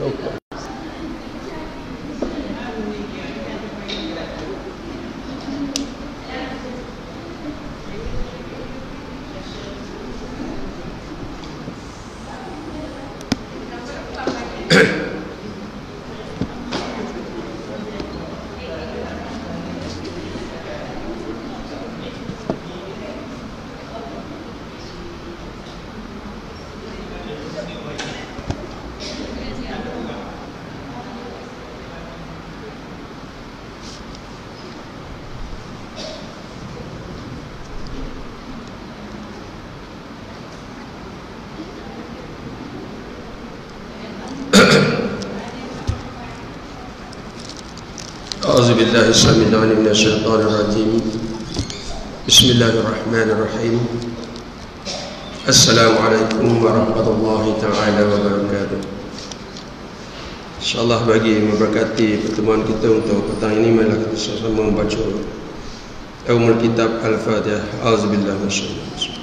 A'udzubillahi samil alim minasyaitonir rajim. Bismillahirrahmanirrahim. Assalamualaikum warahmatullahi taala wabarakatuh. InsyaAllah bagi memberkati pertemuan kita untuk petang ini, marilah kita sama-sama membaca Ummul Kitab Al-Fatihah. A'udzubillahi minasyaitonir rajim.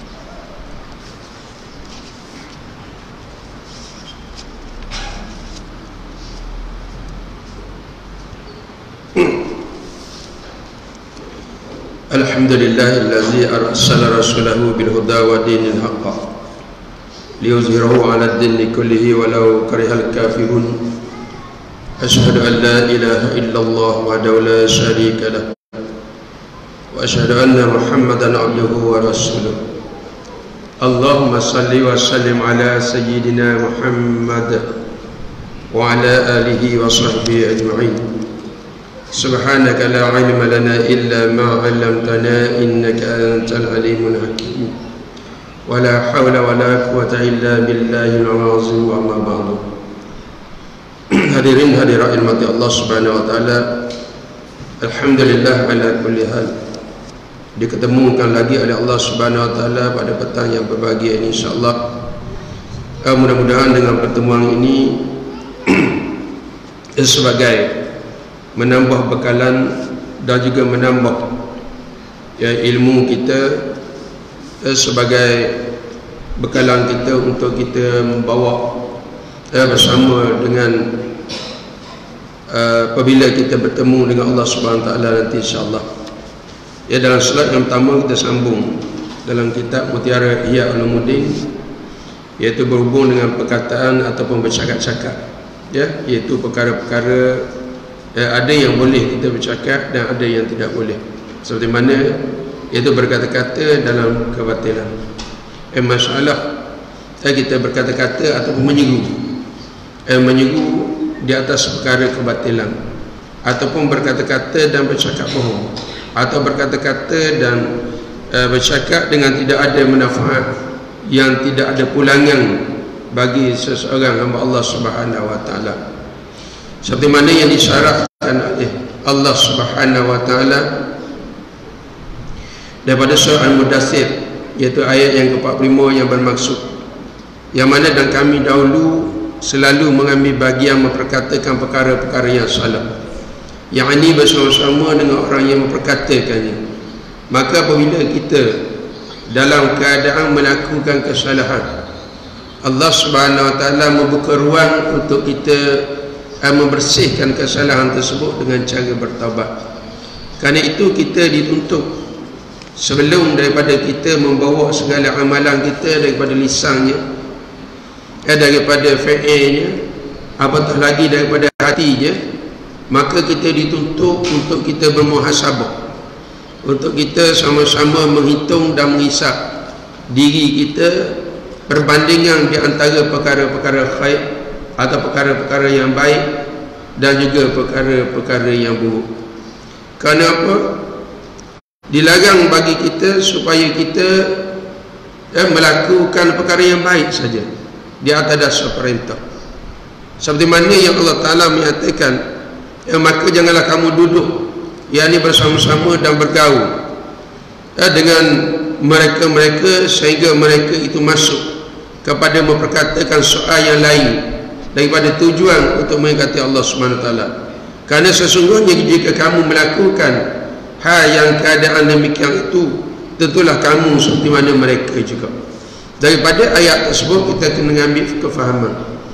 Alhamdulillahillazi arsala rasulahu bil huda wa dinil haqq liyuzhirahu 'ala ad-dini kullihi walau karihal kafirun. Asyhadu an la ilaha illallah wahdahu la syarika lah wa asyhadu anna Muhammadan 'abduhu wa rasuluh. Allahumma salli wa sallim ala sayyidina Muhammad wa ala alihi wa sahbihi ajma'in. Subhanaka la ilma lana illa ma 'allamtana innaka antal alimul hakim. Wa la hawla wa la quwwata illa billahil azim. Wa amma ba'du. Hadirin hadirat rahmati Allah Subhanahu wa taala. Alhamdulillah ala kulli hal. Diketemukan lagi oleh Allah Subhanahu wa taala pada petang yang berbahagia ini, insyaallah. Mudah-mudahan dengan pertemuan ini sebagai menambah bekalan dan juga menambah ilmu kita, sebagai bekalan kita untuk kita membawa bersama dengan apabila kita bertemu dengan Allah Subhanahu Wa Taala nanti, insya-Allah. Dalam slide yang pertama kita sambung dalam kitab Mutiara Ihya Ulumuddin, iaitu berhubung dengan perkataan ataupun bercakap-cakap, iaitu perkara-perkara ada yang boleh kita bercakap dan ada yang tidak boleh. Seperti mana iaitu berkata-kata dalam kebatilan. Masalah kita berkata-kata ataupun menyinggung di atas perkara kebatilan, ataupun berkata-kata dan bercakap bohong, atau berkata-kata dan bercakap dengan tidak ada manfaat, yang tidak ada pulangan bagi seseorang hamba Allah Subhanahu wa taala. Seperti mana yang disyaratkan oleh Allah Subhanahu wa taala daripada surah Al-Mudaththir, iaitu ayat yang ke-45 yang bermaksud, yang mana dan kami dahulu selalu mengambil bagian memperkatakan perkara-perkara yang salah, yang ini bersama-sama dengan orang yang memperkatakannya. Maka apabila kita dalam keadaan melakukan kesalahan, Allah Subhanahu wa taala membuka ruang untuk kita membersihkan kesalahan tersebut dengan cara bertaubat. Kerana itu kita dituntut, sebelum daripada kita membawa segala amalan kita daripada lisannya, daripada fi'ilnya, apatah lagi daripada hatinya, maka kita dituntut untuk kita bermuhasabah, untuk kita sama-sama menghitung dan menghisap diri kita, perbandingan di antara perkara-perkara khair atau perkara-perkara yang baik dan juga perkara-perkara yang buruk. Kerana apa? Dilarang bagi kita supaya kita melakukan perkara yang baik saja di atas dasar perintah. Seperti mana yang Allah Ta'ala menyatakan, maka janganlah kamu duduk, yakni bersama-sama dan bergaul dengan mereka-mereka sehingga mereka itu masuk kepada memperkatakan soal yang lain daripada tujuan untuk mengingati Allah Subhanahu Wa Taala. Kerana sesungguhnya jika kamu melakukan hal yang keadaan demikian itu, tentulah kamu seperti mana mereka juga. Daripada ayat tersebut kita kena ambil kefahaman,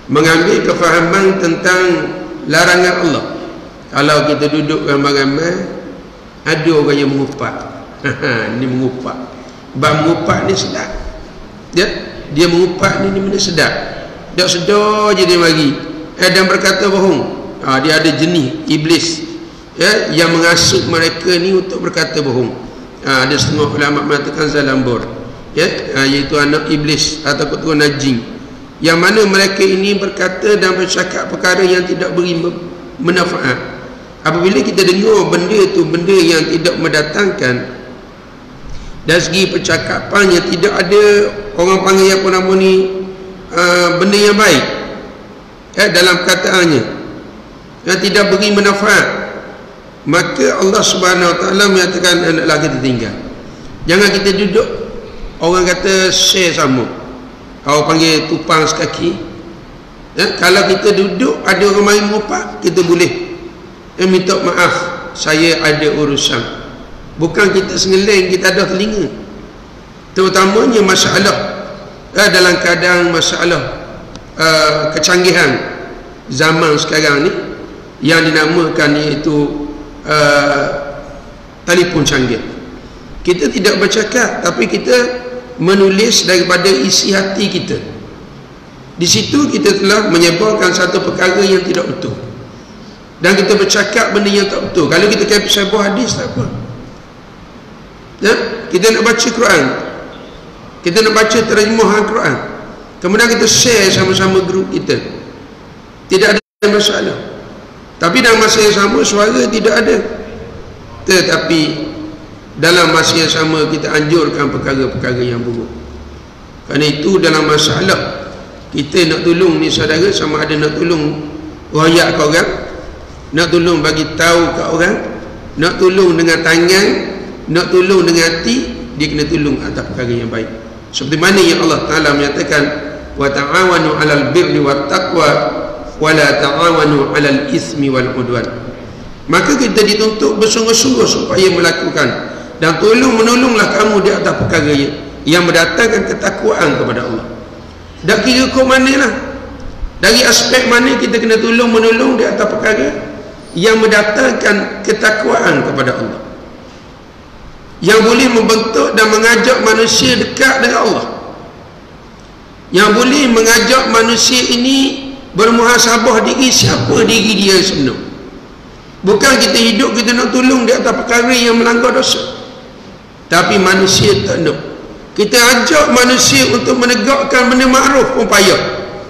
mengambil kefahaman tentang larangan Allah. Kalau kita duduk ramai-ramai, ada orang yang mengupak. Ini mengupak. Bab mengupak ni sedap. Dia mengupak ni benda sedap. Dak sedar je dia mari. Dan berkata bohong. Dia ada jenis iblis yang mengasuk mereka ni untuk berkata bohong. Ada setengah ulama mengatakan zalambur, iaitu anak iblis atau keturunan jin, yang mana mereka ini berkata dan bercakap perkara yang tidak beri manfaat. Apabila kita dengar benda tu benda yang tidak mendatangkan, dari segi percakapan yang tidak ada, orang panggil apa nama ni, benda yang baik dalam perkataannya, yang tidak beri manfaat, maka Allah Subhanahu Wa Taala menyatakan hendaklah kita tinggal. Jangan kita duduk, orang kata share sama, orang panggil tupang sekaki. Kalau kita duduk ada orang mari mengupak, kita boleh minta maaf, saya ada urusan. Bukan kita sengeleng, kita ada telinga. Terutamanya masalah dalam keadaan masalah kecanggihan zaman sekarang ni yang dinamakan iaitu telefon canggih. Kita tidak bercakap, tapi kita menulis daripada isi hati kita. Di situ kita telah menyebarkan satu perkara yang tidak betul, dan kita bercakap benda yang tak betul. Kalau kita kata sebuah hadis, tak apa. Kita nak baca Quran, kita nak baca terjemahan Quran, kemudian kita share sama-sama grup kita, tidak ada masalah. Tapi dalam masa yang sama suara tidak ada. Tetapi dalam masa yang sama kita anjurkan perkara-perkara yang buruk. Kerana itu dalam masalah kita nak tolong ni saudara, sama ada nak tolong royak ke orang, nak tolong bagi tahu ke orang, nak tolong dengan tangan, nak tolong dengan hati, dia kena tolong atas perkara yang baik. Seperti mana yang Allah Ta'ala menyatakan, wa ta'awanu 'alal birri wat taqwa wa la ta'awanu 'alal ismi wal 'udwan. Maka kita dituntut bersungguh-sungguh supaya melakukan dan tolong-menolonglah kamu di atas perkara yang mendatangkan ketakwaan kepada Allah. Tak kira kau mana lah, dari aspek mana kita kena tolong-menolong di atas perkara yang mendatangkan ketakwaan kepada Allah, yang boleh membentuk dan mengajak manusia dekat dengan Allah, yang boleh mengajak manusia ini bermuhasabah diri, siapa diri dia sebenar. Bukan kita hidup kita nak tolong di atas perkara yang melanggar dosa, tapi manusia tak nak. Kita ajak manusia untuk menegakkan benda makruf pun payah.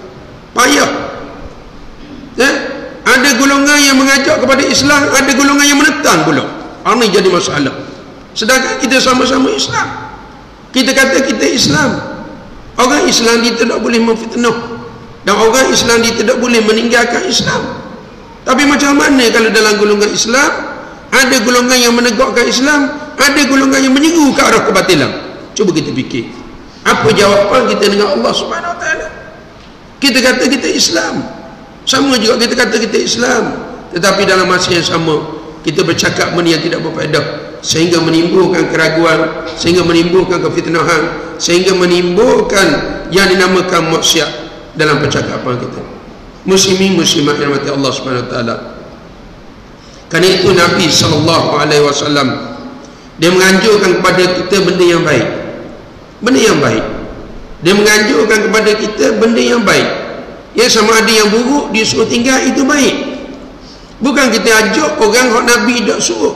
Ada golongan yang mengajak kepada Islam, ada golongan yang menentang pula. Ini jadi masalah. Sedangkan kita sama-sama Islam, kita kata kita Islam. Orang Islam dia tidak boleh memfitnah, dan orang Islam dia tidak boleh meninggalkan Islam. Tapi macam mana kalau dalam golongan Islam ada golongan yang menegakkan Islam, ada golongan yang menyeru ke arah kebatilan? Cuba kita fikir, apa jawapan kita dengan Allah Subhanahu Wa Taala? Kita kata kita Islam, sama juga kita kata kita Islam, tetapi dalam masa yang sama kita bercakap benda yang tidak berfaedah, sehingga menimbulkan keraguan, sehingga menimbulkan kefitnahan, sehingga menimbulkan yang dinamakan maksiat dalam percakapan kita. Muslimin muslimat yang dirahmati Allah Subhanahu Wa Taala. Kerana itu Nabi SAW dia menganjurkan kepada kita benda yang baik, benda yang baik. Dia menganjurkan kepada kita benda yang baik. Ya, sama ada yang buruk dia suruh tinggal, itu baik. Bukan kita ajak orang hak Nabi tak suruh.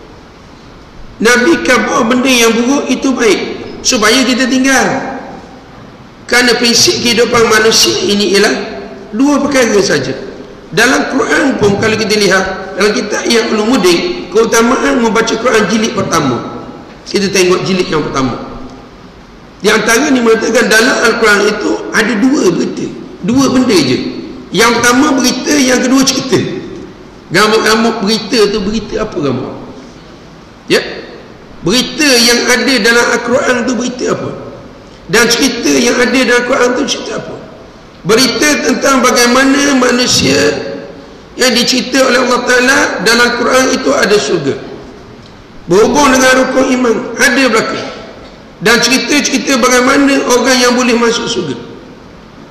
Nabi kata benda yang buruk itu baik supaya kita tinggal. Kerana prinsip kehidupan manusia ini ialah dua perkara saja. Dalam Quran pun kalau kita lihat dalam kitab Ihya Ulumuddin, keutamaan membaca Quran jilid pertama, kita tengok jilid yang pertama. Di antara ni mengatakan dalam Al-Quran itu ada dua berita, dua benda je. Yang pertama berita, yang kedua cerita. Gamuk-gamuk berita tu berita apa gamuk? Ya, berita yang ada dalam Al-Quran tu berita apa? Dan cerita yang ada dalam Al-Quran tu cerita apa? Berita tentang bagaimana manusia yang dicerita oleh Allah Ta'ala dalam Quran itu ada syurga, berhubung dengan rukun iman, ada belakang. Dan cerita-cerita bagaimana orang yang boleh masuk syurga.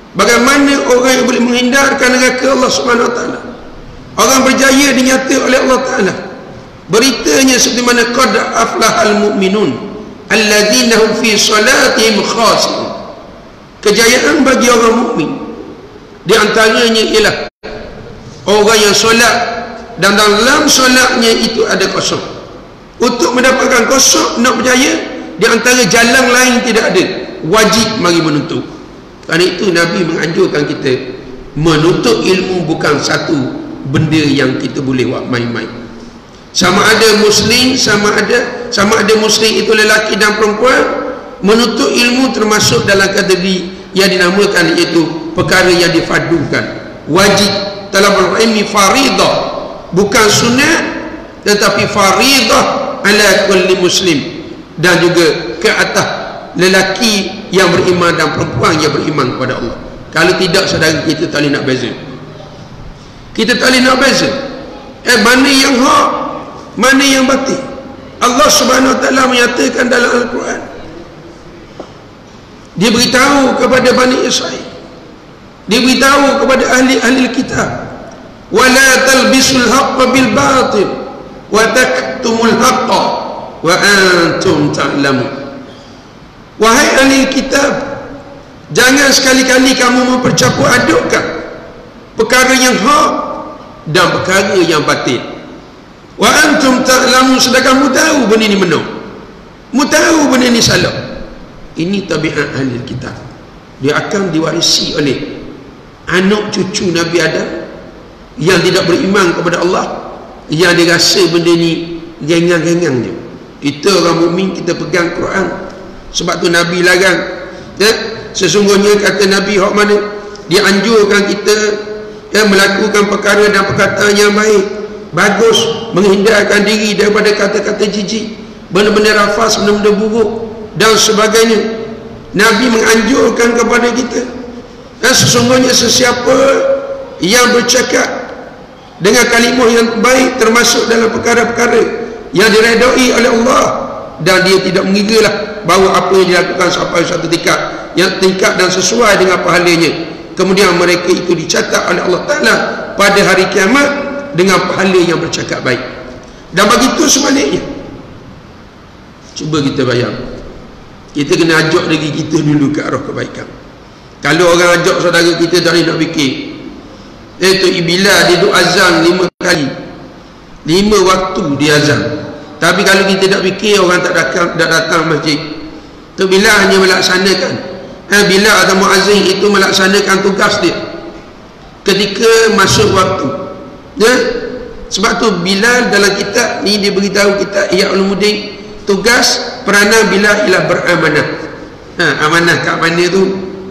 Bagaimana orang yang boleh menghindarkan neraka Allah Subhanahu Wa Taala? Orang berjaya dinyata oleh Allah Taala. Beritanya seperti mana qad aflahal mu'minun alladzina hum fi salatihim khashi'un. Kejayaan bagi orang mukmin di antaranya ialah orang yang solat dan dalam solatnya itu ada kosong. Untuk mendapatkan kosong, nak berjaya, di antara jalan lain tidak ada, wajib mari menuntut. Kerana itu Nabi menganjurkan kita menuntut ilmu bukan satu benda yang kita boleh buat main-main. Sama ada muslim, sama ada muslim itu lelaki dan perempuan, menuntut ilmu termasuk dalam kategori yang dinamakan iaitu perkara yang difadukan. Wajib. Talabul ilmi faridah, bukan sunat tetapi faridah ala kulli muslim, dan juga ke atas lelaki yang beriman dan perempuan yang beriman kepada Allah. Kalau tidak, saudara, kita tak boleh nak beza. Kita tak boleh nak beza mana yang hak, mana yang batil. Allah Subhanahu Wa Taala menyatakan dalam Al-Quran, dia beritahu kepada Bani Israel, dia beritahu kepada ahli-ahli kitab, wala talbisul haqqa bil batil wa taktumul haqqa wa antum ta'lamun. Wahai ahli kitab, jangan sekali-kali kamu mempercampur adukkan perkara yang hak dan perkara yang batil. Wa antum ta'lamun, sedangkan kamu tahu benda ni benar, kamu tahu benda ni salah. Ini tabiat ahli kitab. Dia akan diwarisi oleh anak cucu Nabi Adam yang tidak beriman kepada Allah, yang dia rasa benda ni gengang-gengang je. Kita orang mukmin, kita pegang Quran. Sebab tu Nabi larang, sesungguhnya kata Nabi hak mana, dia anjurkan kita melakukan perkara dan perkataan yang baik, bagus, menghindarkan diri daripada kata-kata jijik, benda-benda rafas, benda-benda buruk dan sebagainya. Nabi menganjurkan kepada kita, dan sesungguhnya sesiapa yang bercakap dengan kalimah yang baik termasuk dalam perkara-perkara yang diredai oleh Allah, dan dia tidak mengiralah bahawa apa yang dilakukan sampai satu tingkat dan sesuai dengan pahalanya, kemudian mereka itu dicatat oleh Allah Ta'ala pada hari kiamat dengan pahala yang bercakap baik. Dan begitu sebaliknya. Cuba kita bayang, kita kena ajak diri kita dulu ke arah kebaikan. Kalau orang ajak saudara kita tak nak fikir, Tok Bilal dia duk azan 5 kali, 5 waktu dia azan. Tapi kalau kita tak fikir, orang tak datang masjid. Tok Bilal hanya melaksanakan, Bilal atau muazzin itu melaksanakan tugas dia ketika masuk waktu. Sebab tu Bilal dalam kitab ni dia beritahu kita, Ihya Ulumuddin, tugas peranan Bilal ialah beramanah. Amanah kat mana tu?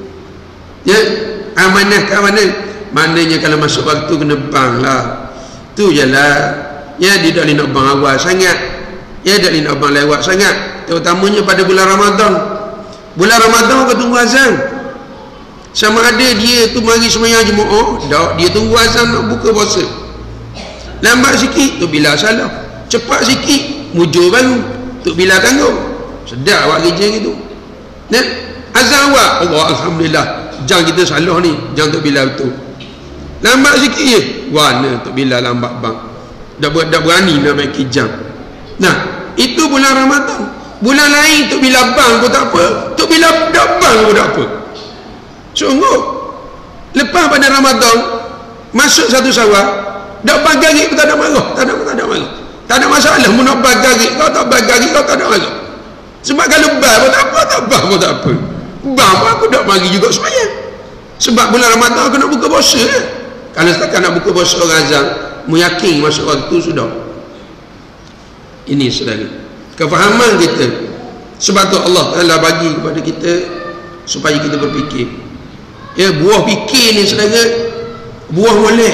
Amanah kat mana? Maknanya kalau masuk waktu kena bang lah. Tu je lah. Dia tak boleh nak bang awal sangat, dia tak boleh nak bang lewat sangat, terutamanya pada bulan Ramadan. Bulan Ramadan kau tunggu azan, sama ada dia tu mari sembahyang Jumaat, tak, dia tunggu azan nak buka puasa. Lambat sikit tu Bilal salah, cepat sikit mujur baru tu Bilal tanggung. Sedap buat kerja gitu. Azan awal, Allah alhamdulillah, jangan kita salah ni, jangan tu Bilal betul. Lambat sikit je, mana tu Bilal lambat bang, dah berani nak main kijang. Nah, itu bulan Ramadan. Bulan lain tu Bilal bang pun tak apa, tu Bilal tak bang pun tak apa. Sungguh lepas pada Ramadan masuk satu Syawal, dak bagarik pun tak ada marah, tak ada masalah. Mun nak bagarik kau tak bagarik kau tak ada marah. Sebab kalau bang pun tak apa, tak bang pun tak apa, bang pun aku dak mari juga sembahyang. Sebab bulan Ramadan aku nak buka puasa. Kalau setakat nak buka puasa orang azan, meyakin masuk waktu sudah. Ini saudara, kefahaman kita. Sebab tu Allah Ta'ala bagi kepada kita supaya kita berfikir. Buah fikir ni saudara, buah molek,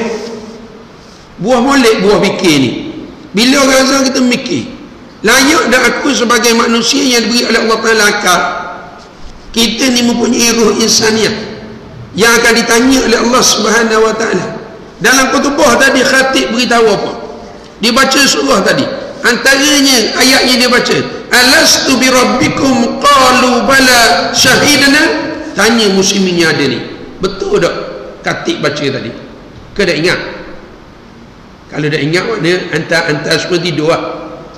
buah fikir ni. Bila orang azan kita mikir, layak dan aku sebagai manusia yang diberi oleh Allah Ta'ala akal, kita ni mempunyai ruh insaniah yang akan ditanya oleh Allah Subhanahu Wa Ta'ala. Dalam khutbah tadi khatib beritahu apa? Dia baca surah tadi, antaranya ayatnya dia baca, alastu bi rabbikum qalu bala syahidna. Tanya muslimin yang ada ni, Betul tak khatib baca tadi? Ke dah ingat? Kalau dah ingat makna hantar semua tidur lah.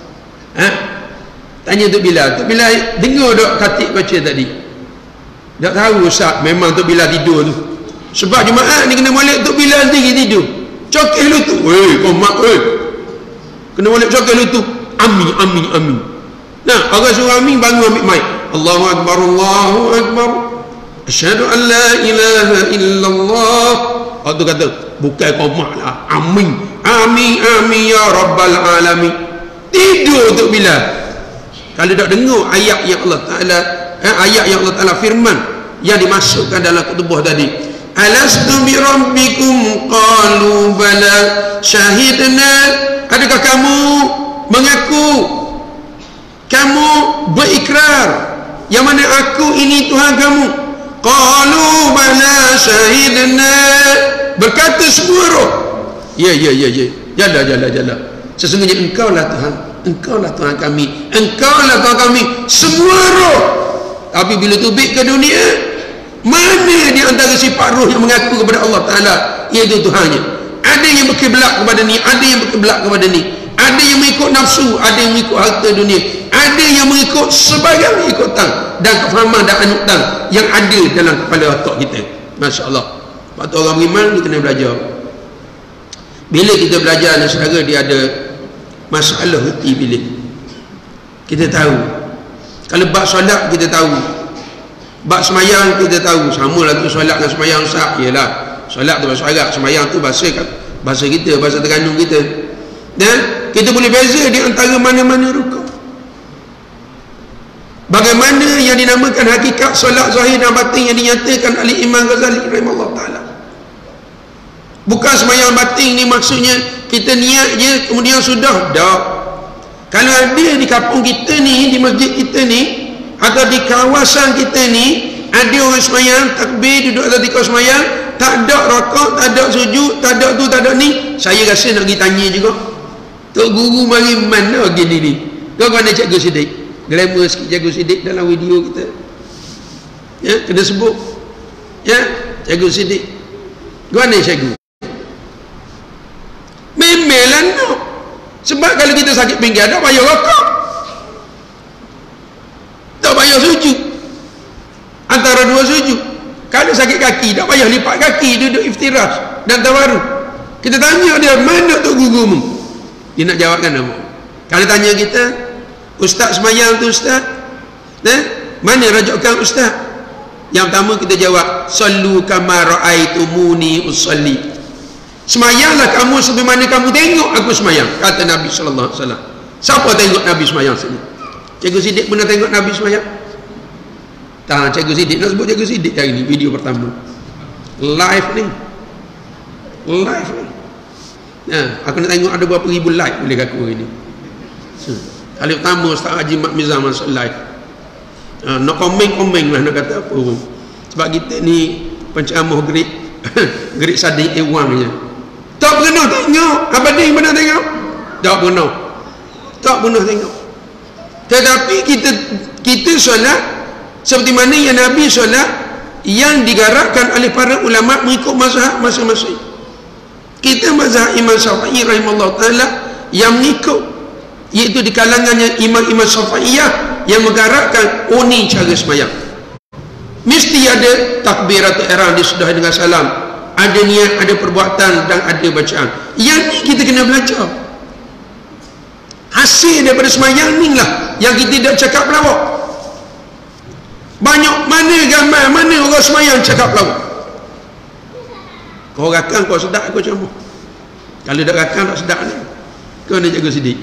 Tanya Tok Bilal dengar tak khatib baca tadi? Tak tahu Ustaz, memang Tok Bilal tidur tu. Sebab jemaah ni kena molek Tok Bilal sendiri tidur. Cokeh lutut. Kau mak kena molek cokeh lutut. Amin. Nah, orang suruh amin bangun ambil mic. Allahu Akbar, Allahu Akbar. Asyhadu an la ilaha illallah. Tu kata, bukan kau mak lah. Amin ya rabbal alamin. Tidur Tok Bilal. Kalau tak dengar ayat yang Allah Ta'ala firman yang dimasukkan dalam ketubah tadi, alastu bi rabbikum qalu bala syahidna. Adakah kamu mengaku, kamu berikrar yang mana aku ini Tuhan kamu? Qalu bala syahidna, berkata semua roh, ya jalla. Sesungguhnya engkaulah Tuhan kami, semua roh. Tapi bila tubik ke dunia, mana di antara sifat roh yang mengaku kepada Allah Ta'ala iaitu Tuhannya? Ada yang berkiblat kepada ni, ada yang berkiblat kepada ni, ada yang mengikut nafsu, ada yang mengikut harta dunia, ada yang mengikut sebagian ikutan dan kefahaman dan anutan yang ada dalam kepala otak kita. Masya Allah. Sebab tu orang beriman dia kena belajar. Bila kita belajar ni saudara, dia ada masalah hati bila kita tahu. Kalau bab solat kita tahu, bab semayang kita tahu. Sama lah tu solat dengan semayang sah. Ialah solat tu bahasa Arab, semayang tu bahasa kita, bahasa Terengganu kita. Dan kita boleh beza di antara mana-mana rukun. Bagaimana yang dinamakan hakikat solat zahir dan batin yang dinyatakan oleh Imam Ghazali rahimahullah ta'ala. Bukan semayang batin ni maksudnya kita niat je kemudian sudah. Tak. Kalau ada di kampung kita ni, di masjid kita ni, atau di kawasan kita ni, ada orang semayang takbir duduk atas tikar semayang, tak ada rakaat, tak ada sujud, tak ada tu, tak ada ni, saya rasa nak pergi tanya juga, Tok Guru mari mana gini ni? Kau mana Cikgu Siddiq? Glamour sikit Cikgu Siddiq dalam video kita, ya, kena sebut, ya, Cikgu Siddiq. Mana Cikgu? Memelan no. Sebab kalau kita sakit pinggang tak payah rokok, tak payah sujud antara dua sujud. Kalau sakit kaki tak payah lipat kaki, duduk iftirash dan tawaruk. Kita tanya dia, mana Tok Gurumu? Dia nak jawabkan apa? Kalau tanya kita, Ustaz semayang tu Ustaz, mana rajukan Ustaz? Yang pertama kita jawab, sallu kama ra'aitumuni usalli. Semayanglah kamu sebagaimana kamu tengok aku semayang, kata Nabi sallallahu alaihi wasallam. Siapa tengok Nabi semayang sini? Cikgu Siddiq pernah tengok Nabi semayang? Tak, Cikgu Siddiq nak sebut Cikgu Siddiq hari ni, video pertama. Live ni. Nah, aku nak tengok ada berapa ribu like boleh aku hari ni. Kali pertama Ustaz Haji Mak Mizan masuk live. Nak komen lah nak kata apa pun. Sebab kita ni penceramah gerik Sadiq Ewan je. Tak pernah tengok. Abading pernah tengok? Tak pernah tengok. Tetapi kita solat seperti mana yang Nabi solat yang digarakkan oleh para ulama mengikut mazhab masing-masing. Kita mazhab Imam Syafi'i rahimahullah ta'ala yang mengikut, iaitu di kalangannya imam-imam Syafi'iyah yang menggarakkan ni cara semayang. Mesti ada takbiratul ihram disudahi dengan salam, ada niat, ada perbuatan dan ada bacaan. Yang ni kita kena belajar. Hasil daripada semayang ni lah yang kita tidak cakap pelawak. Banyak mana gambar, mana orang semayang cakap pelawak. Kau rakan kau sedap aku ceramah. Kalau tak rakan tak sedap ni, kau nak jaga sedih.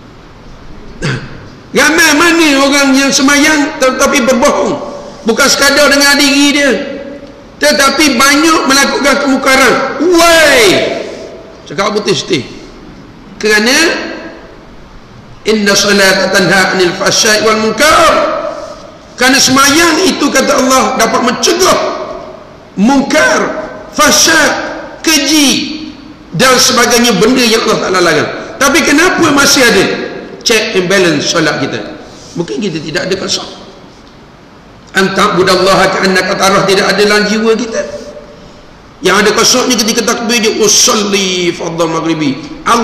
Gambar mana orang yang semayang tetapi berbohong, bukan sekadar dengan diri dia, tetapi banyak melakukan kemukaran. Wai, cakap putih-putih. Kerana inna salata tanha anil fahsya'i wal munkar. Kerana semayang itu kata Allah dapat mencegah munkar, fahsya', keji dan sebagainya benda yang Allah Ta'ala larang. Tapi kenapa masih ada check and balance solat kita? Mungkin kita tidak ada kasar. Anta'budallaha ka'annaka tarah, tidak ada dalam jiwa kita. Yang ada kosoknya ketika takbir dia, usalli fardhu maghribi,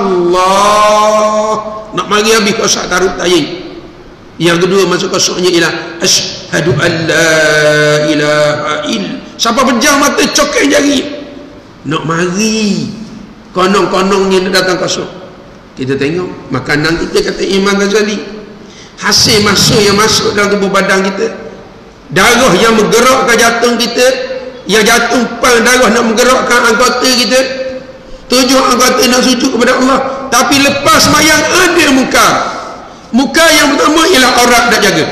Allah nak mari habis kosok tarut tayyib. Yang kedua masuk kosoknya ialah asyhadu an la ilaha illa. Siapa pejam mata cokai jari nak mari konong-konongnya nak datang kosok. Kita tengok makanan kita, kata Imam Ghazali, hasil masuk yang masuk dalam tubuh badan kita, darah yang menggerakkan jantung kita, yang jantung pang darah nak menggerakkan anggota kita, 7 anggota nak sujud kepada Allah. Tapi lepas sembahyang ada muka yang pertama ialah aurat nak jaga.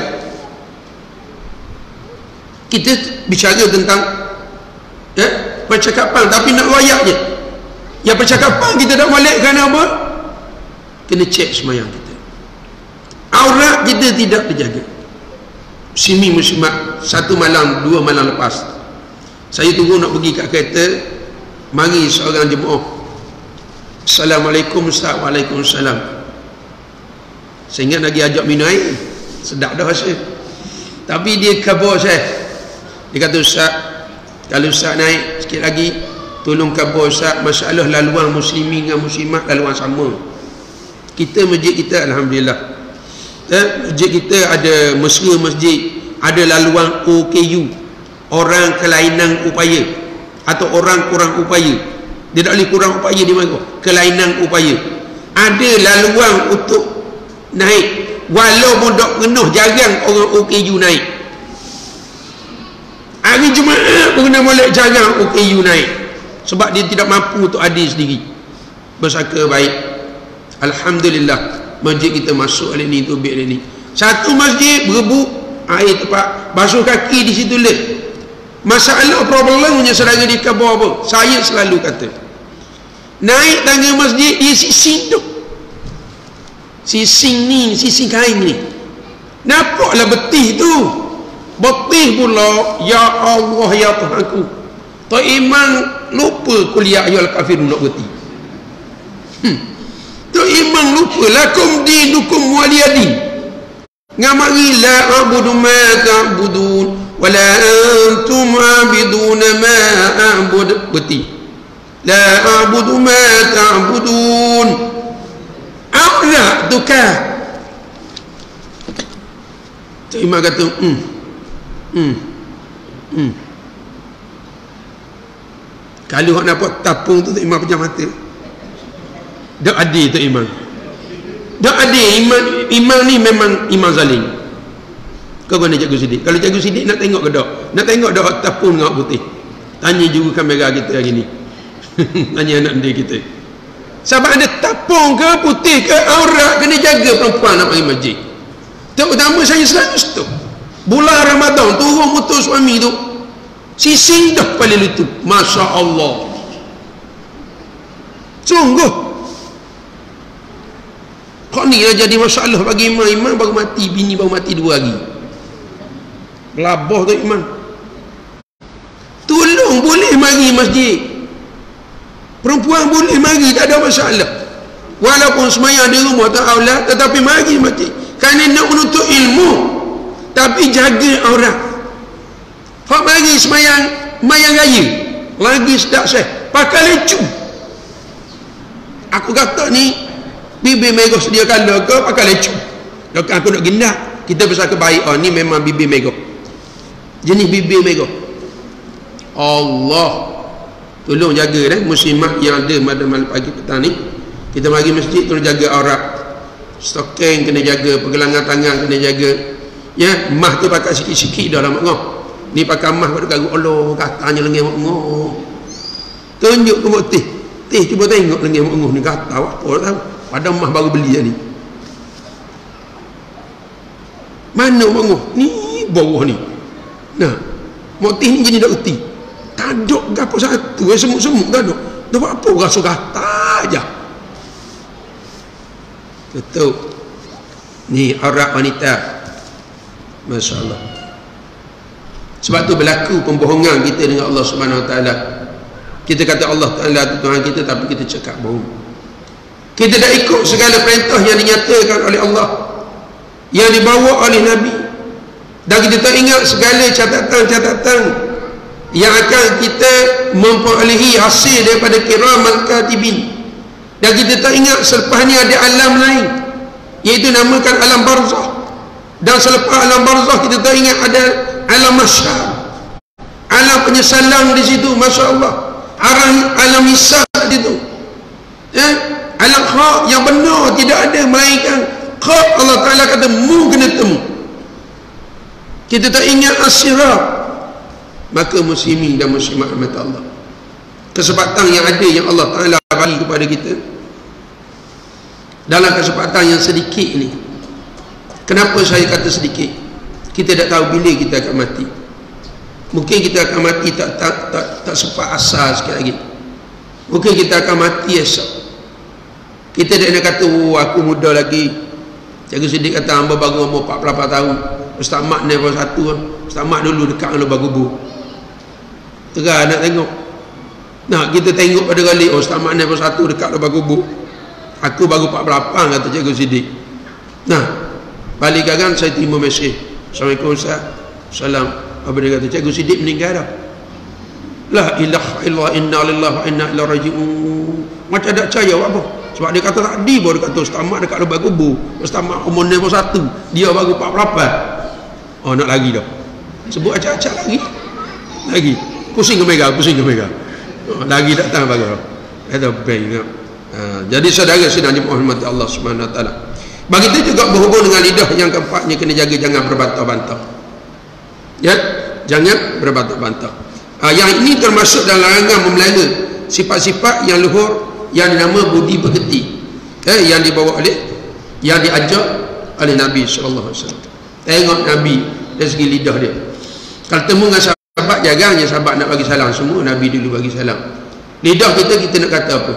Kita bicara tentang percakapan, tapi nak royak je. Yang percakapan kita tak balik kerana apa? Kena cek sembahyang kita, aurat kita tidak terjaga. Muslimat 1 malam 2 malam lepas, saya tunggu nak pergi kat kereta, mari seorang jemaah, Assalamualaikum Ustaz. Waalaikumsalam. Saya ingat lagi ajak minum air, sedap dah rasa. Tapi dia khabar saya, dia kata, Ustaz, kalau Ustaz naik sikit lagi, tolong khabar Ustaz, masalah laluan muslimin dengan muslimat laluan sama. Kita masjid kita alhamdulillah, masjid kita ada mesra masjid, ada laluan OKU, orang kelainan upaya, atau orang kurang upaya. Dia tak boleh kurang upaya, dia mana kelainan upaya. Ada laluan untuk naik, walaupun tak penuh, jarang orang OKU naik. Hari Jumaat pun kena molek, jarang OKU naik, sebab dia tidak mampu untuk hadir sendiri. Bersaka baik, alhamdulillah, masjid kita masuk hari ni, tubik hari ni. Satu masjid berebut air tempat basuh kaki di situ leh. Masalah problemnya saudara di khabar apa? Saya selalu kata, naik tangga masjid dia sising tu, sising ni, sising kain ni, nampaklah betih tu, betih pula. Ya Allah ya Tuhanku, Tok Iman lupa kuliah ayyuhal kafirun nak betih. Tok Iman lupa lakum dinukum waliyadin. Ngamari la a'budu ma ta'budun wala antum a'biduna ma a'bud. Beti la a'budu ma ta'budun, aurat tukar. Tok Iman kata kalau nak nampak tapung tu Tok Iman pejam mata. Dak adil Tok Iman, dak adil. Iman ni memang imam zalim. Kau kena Cikgu Siddiq. Kalau Cikgu Siddiq nak tengok ke tak? Nak tengok dak tapun dengan putih? Tanya juga kamera kita hari ni. Tanya anak dia kita. Sebab ada tapung ke putih ke, aurat kena jaga perempuan nak pergi masjid. Terutama saya selalu stop bulan Ramadan, turun motor suami tu, sising dah kepala lutut. Masya Allah, sungguh kok ni dah jadi masalah bagi imam. Imam baru mati, bini baru mati 2 hari. Labah tu imam. Tolong boleh mari masjid, perempuan boleh mari, tak ada masalah. Walaupun semayang di rumah tak aulat, tetapi mari masjid, kerana nak menuntut ilmu. Tapi jaga aurat. Hak mari semayang mayang raya lagi sedap saya pakai lecu. Aku kata ni bibir merah sedia kala ke pakai lecu. Lepas aku nak gindak, kita besar kebaik, oh ni memang bibir merah, jenis bibir merah. Allah tolong jaga muslimat yang ada malam pagi petang ni. Kita mari masjid tolong jaga aurat, stokeng kena jaga, pergelangan tangan kena jaga. Ya, mah tu pakai sikit-sikit dah lama ngah. Ni pakai mah pada garu, Allah katanya lengan mak ngah. Tunjuk ke mak teh. Teh cuba tengok lengan mak ngah ni kata apa tak tahu. Padahal mah baru beli ni. Mana mak ngah? Ni bawah ni. Nah, mak teh ni jenis dak reti. Tak ada gapo satu, semut-semut tak ada. Dah buat apa rasa kata aja. Betul. Ni aurat wanita. Masya-Allah. Sebab tu berlaku pembohongan kita dengan Allah Subhanahu Wa Taala. Kita kata Allah Taala itu Tuhan kita, tapi kita cakap bohong. Kita dah ikut segala perintah yang dinyatakan oleh Allah, yang dibawa oleh Nabi, dan kita tak ingat segala catatan-catatan yang akan kita memperolehi hasil daripada kiramal katibin. Dan kita tak ingat selepas ni ada alam lain, iaitu namakan alam barzakh. Dan selepas alam barzakh kita tak ingat ada alam mahsyar, alam penyesalan di situ, masya-Allah. Alam hisab di situ. Alam hak yang benar tidak ada melainkan hak. Allah Taala kata mu kena temu. Kita tak ingat as-sirat, maka muslimin dan muslimat rahmat Allah, kesempatan yang ada yang Allah Taala bagi kepada kita dalam kesempatan yang sedikit ni. Kenapa saya kata sedikit? Kita tak tahu bila kita akan mati. Mungkin kita akan mati tak sempat asal sikit lagi. Mungkin kita akan mati esok. Kita tak nak kata aku muda lagi. Cikgu Siddiq kata hamba baru umur 48 tahun. Ustaz Mat ni baru satu. Ustaz Mat dulu dekat dengan lubang kubur. Terang nak tengok. Nah, kita tengok pada kali Ustaz Mat ni baru satu dekat lubang kubur. Aku baru 48 kata Cikgu Siddiq. Nah, balik kan saya terima mesej. Assalamualaikum Ustaz. Salam. Apa dia kata? Cikgu Siddiq meninggal dah. La ilaha illallah, inna lillahi wa inna ilaihi raji'un. Macam tak percaya apa? Sebab dia kata tadi baru dia kata Ustaz Mat dekat lubang kubur. Ustaz Mat umur 91, dia baru 48. Oh, nak lagi dah. Sebut acak-acak lagi. Pusing ke Mega. Oh, lagi datang bagus. Kata baik. Jadi saudara sedang Muhammad Allah Subhanahu Wa Taala. Begitu juga berhubung dengan lidah yang keempatnya, kena jaga jangan berbantah-bantah. Ya, jangan berbantah-bantah. Yang ini termasuk dalam larangan memelihara sifat-sifat yang luhur yang dinama budi pekerti, yang dibawa oleh, yang diajar oleh Nabi sallallahu alaihi wasallam. Tengok Nabi dari segi lidah dia. Kalau temu dengan sahabat, jaganya sahabat nak bagi salam semua, Nabi dulu bagi salam. Lidah kita nak kata apa?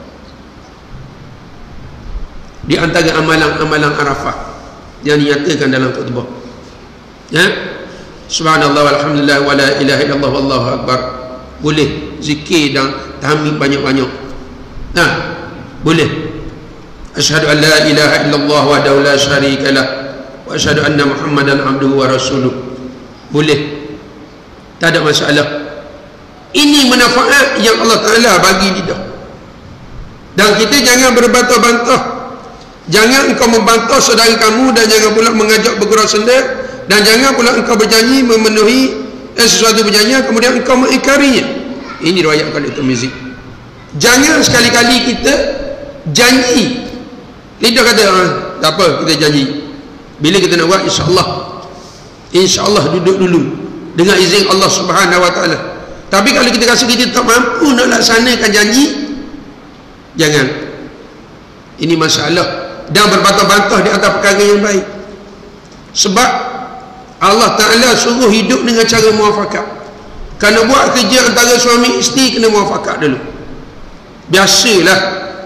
Di antara amalan-amalan Arafah yang dinyatakan dalam khutbah, subhanallah walhamdulillah wala ilaha illallah wallahu akbar. Boleh zikir dan tahmid banyak-banyak. Boleh. Asyhadu an la ilaha illallah wahdahu la syarika lah wa asyhadu anna muhammadan abduhu wa rasuluh. Boleh. Tak ada masalah. Ini manfaat yang Allah Taala bagi lidah. Dan kita jangan berbantah-bantah. Jangan engkau membantah saudara kamu, dan jangan pula mengajak bergurau senda, dan jangan pula engkau berjanji memenuhi sesuatu perjanjian kemudian engkau mengingkarinya. Ini riwayatkan oleh Tirmizi. Jangan sekali-kali kita janji. Lidah kata tak apa, kita janji. Bila kita nak buat, insya-Allah duduk dulu dengan izin Allah Subhanahu Wa Taala. Tapi kalau kita rasa kita tak mampu nak laksanakan janji, jangan. Ini masalah. Dan berbantah-bantah di atas perkara yang baik. Sebab Allah Ta'ala suruh hidup dengan cara muafakat. Kalau buat kerja antara suami isteri, kena muafakat dulu. Biasalah.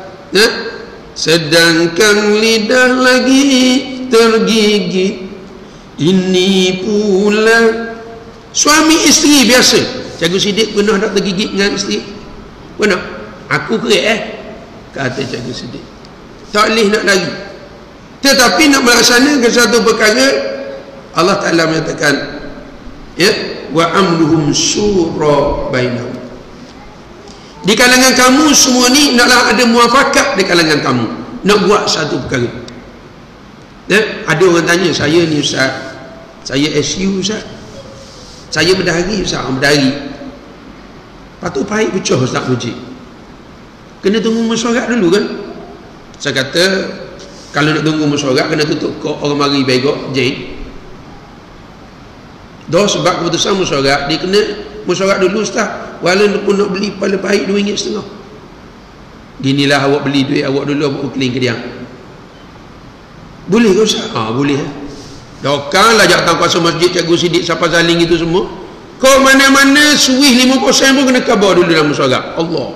Sedangkan lidah lagi tergigit, ini pula suami isteri biasa. Cikgu Siddiq pernah tak tergigit dengan isteri? Pernah? Aku kerik kata Cikgu Siddiq. Tak boleh nak lari. Tetapi nak melaksanakan satu perkara, Allah Ta'ala menyatakan, wa amruhum syura bainahum. Di kalangan kamu semua ni naklah ada muafakat di kalangan kamu nak buat satu perkara. Ada orang tanya saya ni Ustaz, saya SU Ustaz, saya berdahari Ustaz, berdahari. Patut pahit pecah Ustaz Mujib. Kena tunggu mesyuarat dulu kan? Saya kata kalau nak tunggu mesyuarat, kena tutup kok orang mari begok jahit. Dah sebab keputusan mesyuarat, dia kena mesyuarat dulu Ustaz. Walaupun nak beli pala pahit RM2.50. Ginilah awak beli duit awak dulu, awak berkeling ke dia. Boleh ke Ustaz? Boleh. Dokanlah jawatan kuasa masjid Cikgu Siddiq Sapa Zaling itu semua. Kau mana-mana suih 5% pun kena khabar dulu dalam mesyuarat. Allah.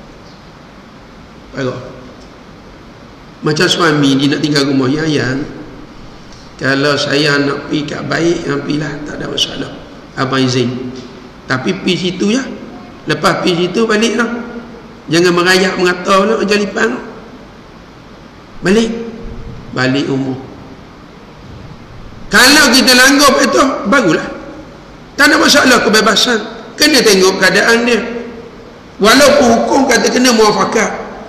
Baik. Macam suami dia nak tinggal rumah, yang kalau saya nak pergi kat baik, pergilah, tak ada masalah, abang izin. Tapi pergi situ ya, lepas pergi situ balik lah. Jangan merayak mengata lah, jalipan balik rumah. Kalau kita langgar itu, bagulah, tak ada masalah, kebebasan. Kena tengok keadaan dia. walaupun hukum kata kena muafakat.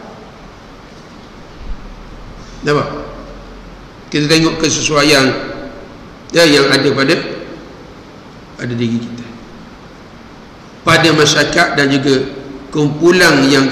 Nampak? Kita tengok kesesuaian yang ada pada diri kita, pada masyarakat, dan juga kumpulan yang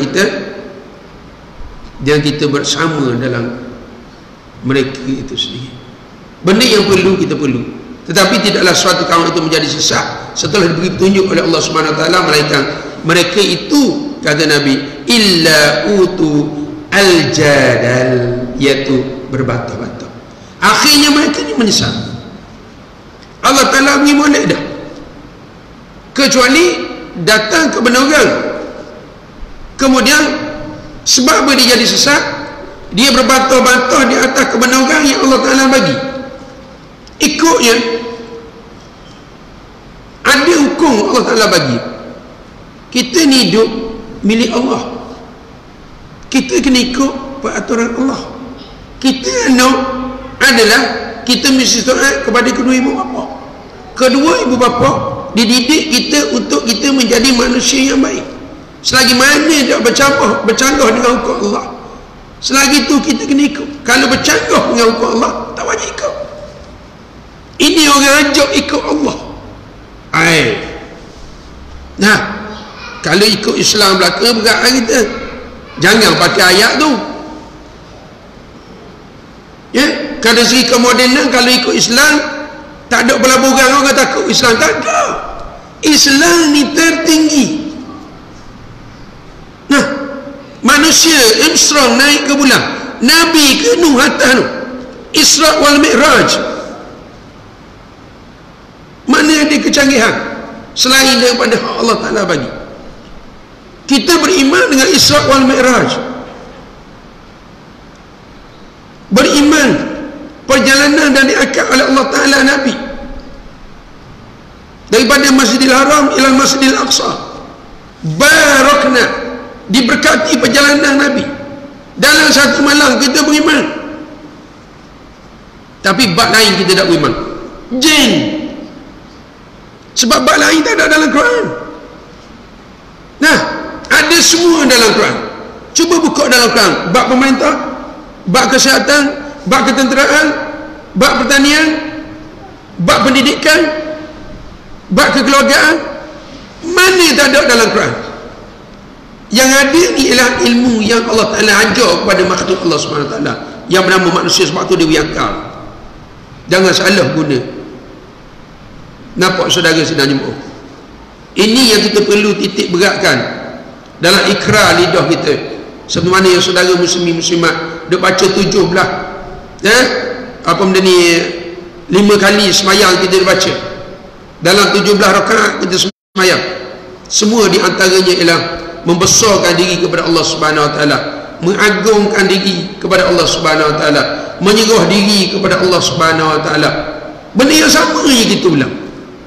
kita bersama dalam mereka itu sendiri. Benda yang kita perlu, tetapi tidaklah suatu kaum itu menjadi sesat setelah diberi petunjuk oleh Allah Subhanahu Wa Taala, melainkan mereka itu, kata Nabi, illa utu al-jadal, iaitu berbantah-bantah. Akhirnya mereka ni menyesal. Allah Ta'ala beri molek dah, kecuali datang kebenaran, kemudian sebab dia jadi sesat, dia berbantah-bantah di atas kebenaran yang Allah Ta'ala bagi, ikutnya ada hukum Allah Ta'ala bagi. Kita ni hidup milik Allah, kita kena ikut peraturan Allah. Kita adalah kita mesti taat kepada kedua ibu bapa. Kedua ibu bapa dididik kita untuk kita menjadi manusia yang baik. Selagi mana tak bercanggah dengan hukum Allah, selagi itu kita kena ikut. Kalau bercanggah dengan hukum Allah, tak wajib ikut. Ini orang ajak ikut Allah. Nah, kalau ikut Islam belaka berat kita, jangan pakai ayat tu. Ya, kalau segi kemodenan, kalau ikut Islam tak ada pelaburan orang takut Islam, tak ada. Islam ni tertinggi. Nah, manusia Armstrong naik ke bulan, Nabi ke Nuh atas tu, Isra wal Mi'raj. Mana ada kecanggihan selain daripada hak Allah Ta'ala bagi? Kita beriman dengan Isra wal Mi'raj, beriman perjalanan dan diangkat oleh Allah Ta'ala Nabi daripada Masjidil Haram ila Masjidil Aqsa. Barakna, diberkati perjalanan Nabi. Dalam satu malam kita beriman, tapi bab lain kita tak beriman. Jin, sebab bab lain tak ada dalam Quran. Nah, ada semua dalam Quran. Cuba buka dalam Quran, bab pemerintah, bab kesihatan, bab ketenteraan, bab pertanian, bab pendidikan, bab kekeluargaan. Mana tak ada dalam Quran? Yang ada ni ialah ilmu yang Allah Ta'ala ajar kepada makhluk Allah Subhanahu Wa Ta'ala yang bernama manusia. Sebab tu dia beri akal. Jangan salah guna. Nampak saudara sedang jemaah? Ini yang kita perlu titik beratkan dalam ikrar lidah kita. Seperti mana yang saudara muslimat duk baca 17 apa benda ni, 5 kali semayang kita baca. Dalam 17 rakaat kita semayang, semua di antaranya ialah membesarkan diri kepada Allah Subhanahu Wa Taala, mengagungkan diri kepada Allah Subhanahu Wa Taala, menyerah diri kepada Allah Subhanahu Wa Taala. Benda yang sama je kita ulang.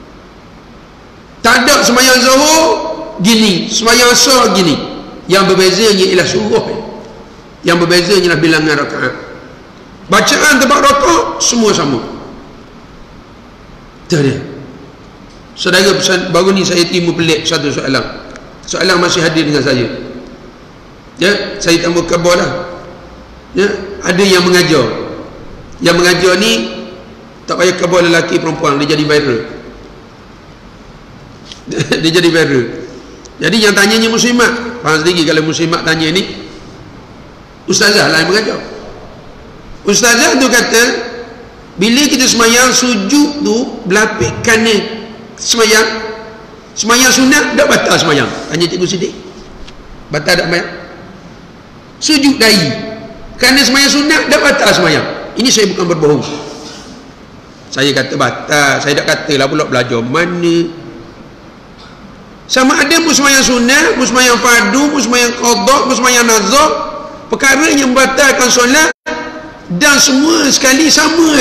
Tak ada semayang zuhur gini, semayang asar gini. Yang berbezanya ialah surah, yang berbezanya ialah bilangan rakaat. Bacaan tempat rakaat semua sama. Itu dia. Saudara, baru ni saya timbul pelik satu soalan. Soalan masih hadir dengan saya. Ya, saya tambah khabar lah. Ya, ada yang mengajar. Yang mengajar ni tak payah khabar lelaki perempuan, dia jadi viral. Dia jadi viral. Jadi yang tanyanya muslimat, faham sedikit kalau muslimat tanya ni, ustazah lah yang mengajar. Ustazah tu kata, bila kita semayang sujud tu berlapik kanan semayang, semayang sunat tak batal semayang? Tanya Cikgu Siddiq, batal tak semayang? Sujud dahi kerana semayang sunat tak batal semayang? Ini saya bukan berbohong. Saya kata batal, saya tak katalah pula belajar mana. Sama ada musmayang sunat, musmayang fardu, musmayang qadha, musmayang nazar, perkara yang membatalkan solat, dan semua sekali sama.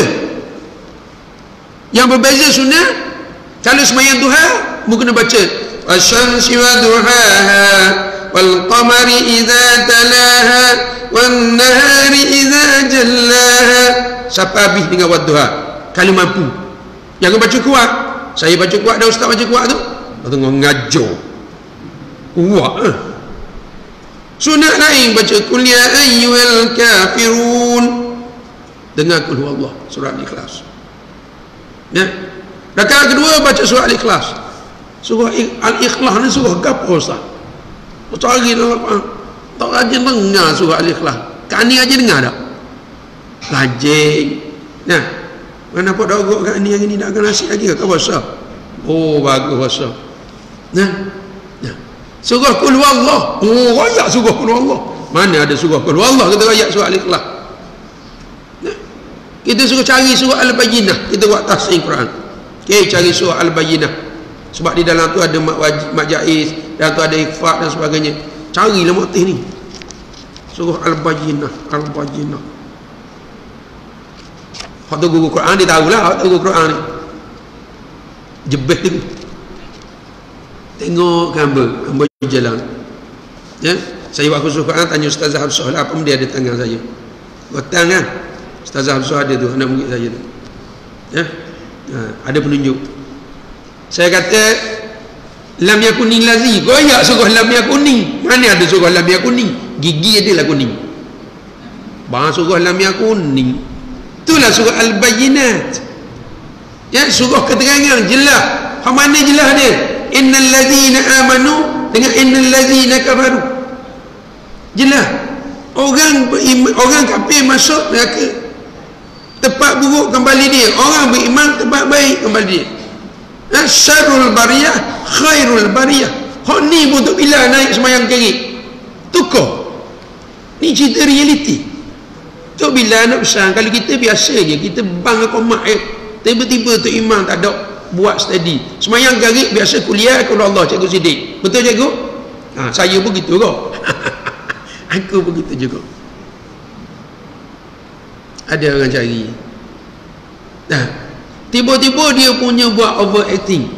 Yang berbeza sunat, kalau sembahyang duha mu kena baca asy-syamsi wa duhaha wal qamari idza talaha wan nahari idza jallaha. Siapa habis dengan wadduha kalau mampu. Jangan baca kuat. Saya baca kuat dah, ustaz baca kuat tu tengok ngajar kuat Sunat lain baca qul ya ayyuhal kafirun. Dengar qul huwallah surah Al-Ikhlas. Ya. Rakaat kedua baca surah Al-Ikhlas. Surah Al-Ikhlas ni surah gapo Ustaz? Cari dalam tak rajin dengar surah Al-Ikhlas. Kat ni aja dengar tak? Rajin. Nah, mana pun dah ogok kat ni hari ni dah akan nasi lagi ke puasa? Oh, bagus puasa. Nah. Surah Qul Huwallah. Oh, rayak surah Qul Huwallah. Mana ada surah Qul Huwallah kita rayak surah Al-Ikhlas. Nah. Kita suruh cari surah Al-Bayyinah, kita buat tafsir Quran. Okey, cari surah Al-Bayyinah. Sebab di dalam tu ada mak wajib, mak jaiz, dan tu ada ikhfa dan sebagainya. Carilah motif ni. Surah Al-Bayyinah, Al-Bayyinah. Hak tu guru Quran dia tahulah hak tu guru Quran ni. Jebeh tu. Tengok gambar jalan. Ya, saya buat khusus Quran tanya Ustazah Hafsah lah, apa dia ada tangan saya. Gotang kan? Ustazah Hafsah ada tu, anak murid saya tu. Ya. Ada penunjuk. Saya kata lam yakuni lazi. Goyak surah lam yakuni. Mana ada surah lam yakuni? Gigi adalah kuning. Bahasa surah lam yakuni. Itulah surah Al-Bayyinat. Ya, surah keterangan jelas. Hak mana jelas dia? Innal ladzina amanu dengan innal ladzina kafaru. Jelas. Orang kafir masuk neraka, tempat buruk kembali dia. Orang beriman tempat baik kembali dia. Syarrul bariyah khairul bariyah. Hak ni pun untuk bila naik semayang kiri tukar. Ni cerita realiti. Tok bila nak pesan, kalau kita biasa je, kita bang komat tiba-tiba tu imam tak ada buat study. Semayang kiri biasa kuliah kalau Allah cikgu Siddiq. Betul cikgu? Saya pun gitu kok. Aku pun gitu juga. Ada orang cari. Tiba-tiba dia punya buat overacting.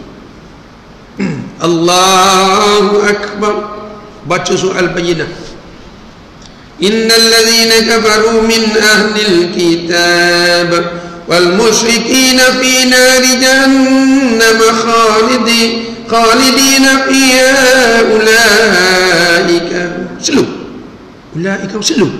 Allahu Akbar. Baca surah Al-Bayyinah. Innal ladzina kafaru min ahlil kitab wal musyrikina fi nari jahannam khalidina fiha ulaika selu.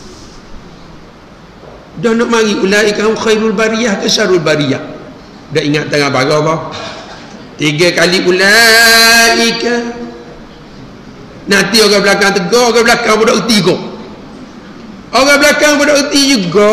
Dah nak mari ulaika khairul bariyah ke syarrul bariyah. Dah ingat tengah baga apa? 3 kali ulaika. Nanti orang belakang tegur, orang belakang pun dak erti kok. Orang belakang pun dak erti juga.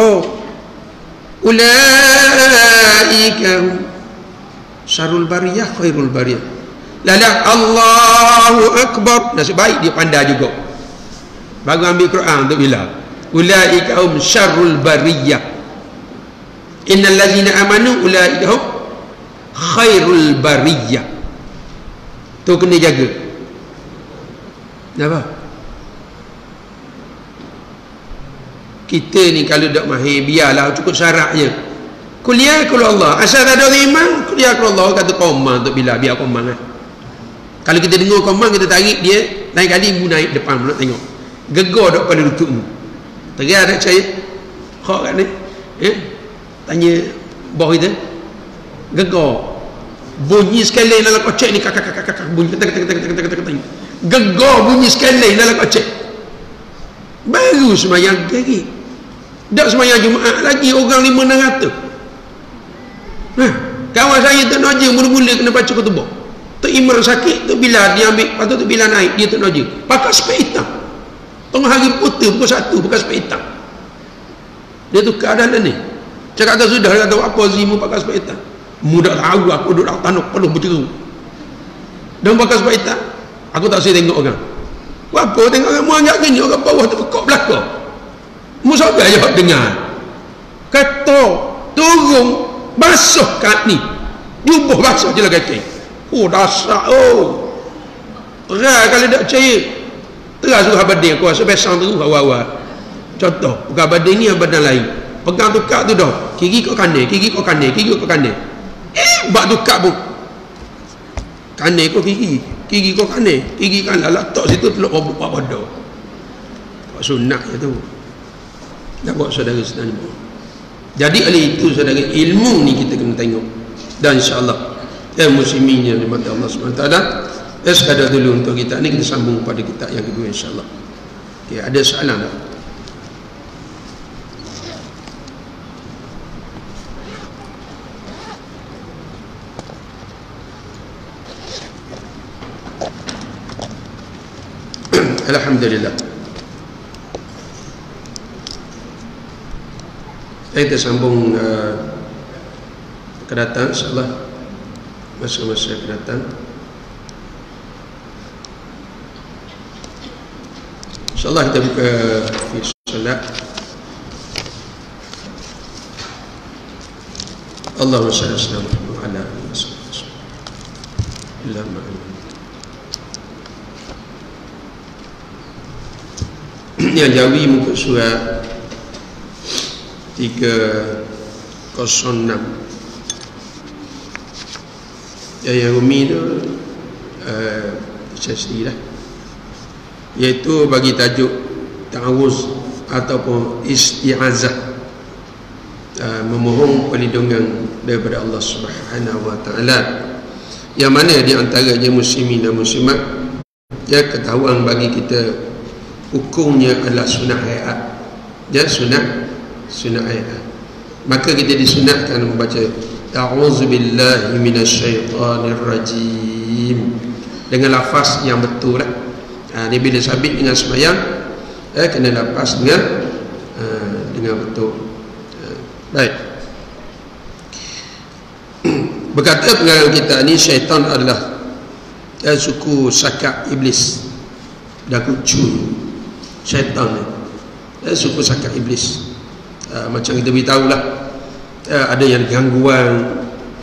Ulaika syarrul bariyah khairul bariyah. Lala Allahu Akbar. Nasib baik dia pandai juga. Baru ambil Quran untuk bila. Ulaika hum syarrul bariyah. Innal ladzina amanu ulaika hum khairul bariyah. Tu kena jaga. Kenapa? Kita ni kalau dak mahir biarlah cukup syarat je. Kuliah kalau Allah. Asal ada iman, kuliah kalau Allah kata komang untuk bila biar komang kan. Kalau kita dengar komang kita tarik dia, lain kali ibu naik depan nak tengok. Gegar dak pada lutut mu. Tegar tak percaya? Kok kat ni? Tanya bawah kita. Gegar. Bunyi sekali dalam kocek ni kakak bunyi ketak. Gegar bunyi sekali dalam kocek. Baru semayang kaki. Tak semayang Jumaat lagi orang 500. Kawan saya tak noja mula-mula kena baca khutbah. Tok Imran sakit, Tok Bilal dia ambil, patut Tok Bilal naik, dia tak noja. Pakai spek hitam. Tengah hari putih pukul 1 pakai spek hitam. Dia tukar keadaan ni. Cakap kata sudah, dia kata apa zimu pakai spek hitam. Mudah tahu aku duduk dalam tanah penuh berceru. Dan pakai spek hitam. Aku tak usah tengok orang. Apa tengok orang muangak gini, orang bawah tu pekok belakang. Musabah je dengar. Kata turun basuh kat ni. Jubah basuh je lah kaki. Oh dasar oh. Perai kalau tak percaya. Terus suruh abadin aku rasa besang terus awal-awal. Contoh, bukan abadin ni abadin lain. Pegang tukar tu dah. Kiri kau kanan, kiri kau kanan, kiri kau kanan. Bak tukar pun. Kanan kau kiri, kiri kau kanan, kiri kanan. Letak situ teluk buat pada. Buat sunat je tu. Dah buat saudara-saudara. Jadi oleh itu saudara, ilmu ni kita kena tengok. Dan insya-Allah muslimin yang dimati Allah SWT. Sekadar dulu untuk kita ni, kita sambung pada kitab yang kedua insya-Allah. Okey, ada soalan tak? Alhamdulillah. Kita sambung akan datang, insyaAllah, masa-masa akan datang. InsyaAllah kita buka solat. Allahumma salli ala Muhammad. Yang Jawi muka surat 306. Yang Rumi tu saya sendiri lah, iaitu bagi tajuk ta'awuz ataupun isti'azah, memohon perlindungan daripada Allah Subhanahu wa taala, yang mana di antaranya muslimin dan muslimat, ya, ketahuan bagi kita hukumnya adalah sunat hayat, ya, sunat hayat. Maka kita disunatkan membaca ta'udzubillahi minasyaitanirrajim dengan lafaz yang betul lah. Ni bila sabit dengan sembahyang, kena lafaz dengan betul. Baik. Berkata pengarang kita ni, syaitan adalah suku sakak iblis dan kucu. Syaitan ni suku sakak iblis. Macam kita beritahu lah, ada yang gangguan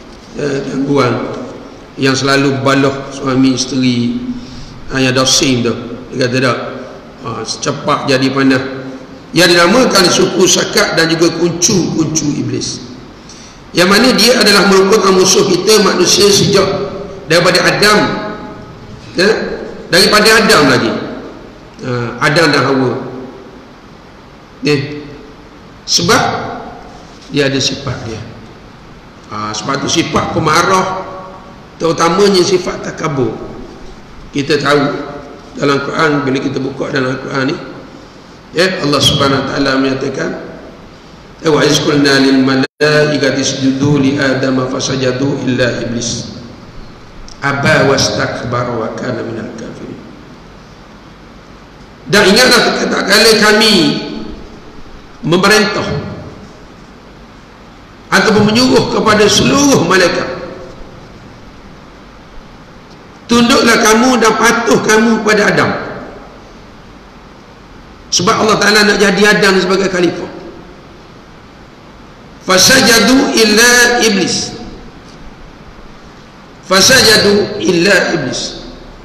yang selalu baloh suami isteri, yang dosim tu, dia kata tak, secepat jadi panah, yang dinamakan suku sakak dan juga kuncu iblis, yang mana dia adalah merupakan musuh kita manusia sejak daripada Adam, ya? Daripada Adam lagi, Adam dan Hawa, sebab dia ada sifat dia. Sebab tu sifat pemarah, terutamanya sifat takabur. Kita tahu dalam Quran, bila kita buka dalam Quran ni, ya, Allah Subhanahu wa taala menyatakan, wa izqulna lil malaikati isjudu li adama fasajadu illa iblis aba wastakbara wa kana minal kafirin. Dan ingatlah tak kala kami memerintah ataupun menyuruh kepada seluruh malaikat, tunduklah kamu dan patuh kamu kepada Adam, sebab Allah Ta'ala nak jadi Adam sebagai khalifah. Fasajadu illa iblis, fasajadu illa iblis,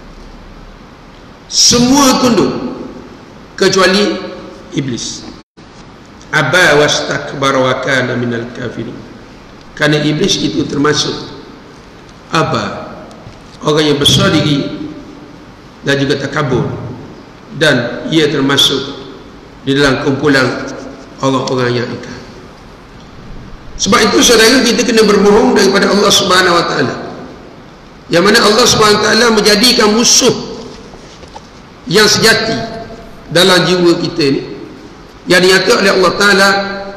semua tunduk kecuali iblis. Aba wastakbara wa kana minal kafirin. Kerana iblis itu termasuk aba, orang yang besar diri dan juga takabur, dan ia termasuk di dalam kumpulan orang-orang yang ingkar. Sebab itu saudara, kita kena berbohong daripada Allah Subhanahu wa taala, yang mana Allah Subhanahu wa taala menjadikan musuh yang sejati dalam jiwa kita ni, yang dinyatakan oleh Allah Ta'ala,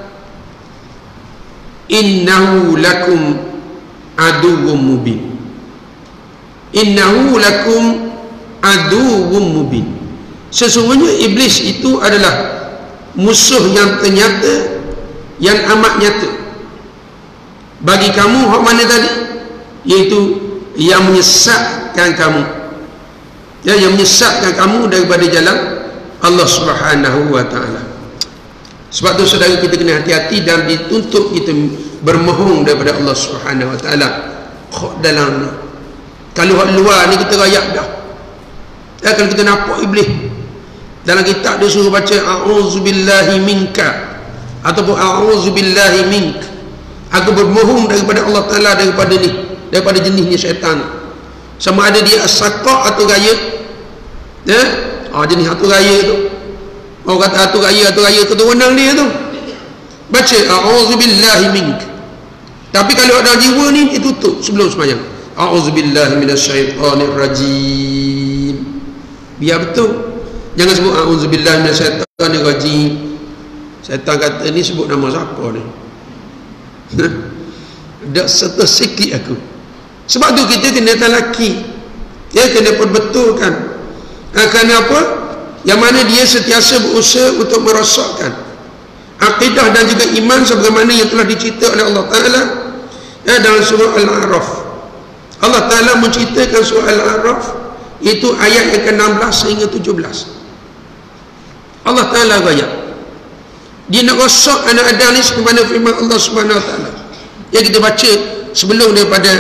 innahu lakum aduwwum mubin. Innahu lakum aduwwum mubin. Sesungguhnya iblis itu adalah musuh yang ternyata, yang amat nyata bagi kamu. Hak mana tadi? Iaitu yang menyesatkan kamu, ya, yang menyesatkan kamu daripada jalan Allah Subhanahu wa taala. Sebab tu saudara, kita kena hati-hati dan dituntut kita bermohon daripada Allah Subhanahu wa taala. Dalam ni, kalau hak luar ni kita rayak dah, ya, kalau kita nampak iblis, dalam kitab dia suruh baca a'udzubillahi minka ataupun a'udzubillahi mink, aku bermohon daripada Allah Ta'ala daripada ni, daripada jenisnya syaitan. Sama ada dia as-saqaq atau raya, ya, jenis hatu raya tu. Orang kata hatu raya tu wenang dia tu, baca a'udzubillahi mink. Tapi kalau ada jiwa ni, ditutup sebelum sembahyang, a'udzubillahi minasyaitanirrajim. Biar betul. Jangan sebut auzubillahi minasyaitanir rajim. Syaitan kata ni sebut nama siapa ni? Dak serta sikit aku. Sebab tu kita kena talaki. Ya, kena perbetulkan. Kerana apa? Yang mana dia sentiasa berusaha untuk merosakkan akidah dan juga iman sebagaimana yang telah dicerita oleh Allah Ta'ala dalam surah Al-A'raf. Allah Ta'ala menceritakan surah Al-A'raf itu ayat yang ke-16 sehingga 17. Allah Ta'ala raya dia nak rosak anak Adam ni sebagaimana firman Allah Subhanahu Wa Ta'ala yang kita baca sebelum daripada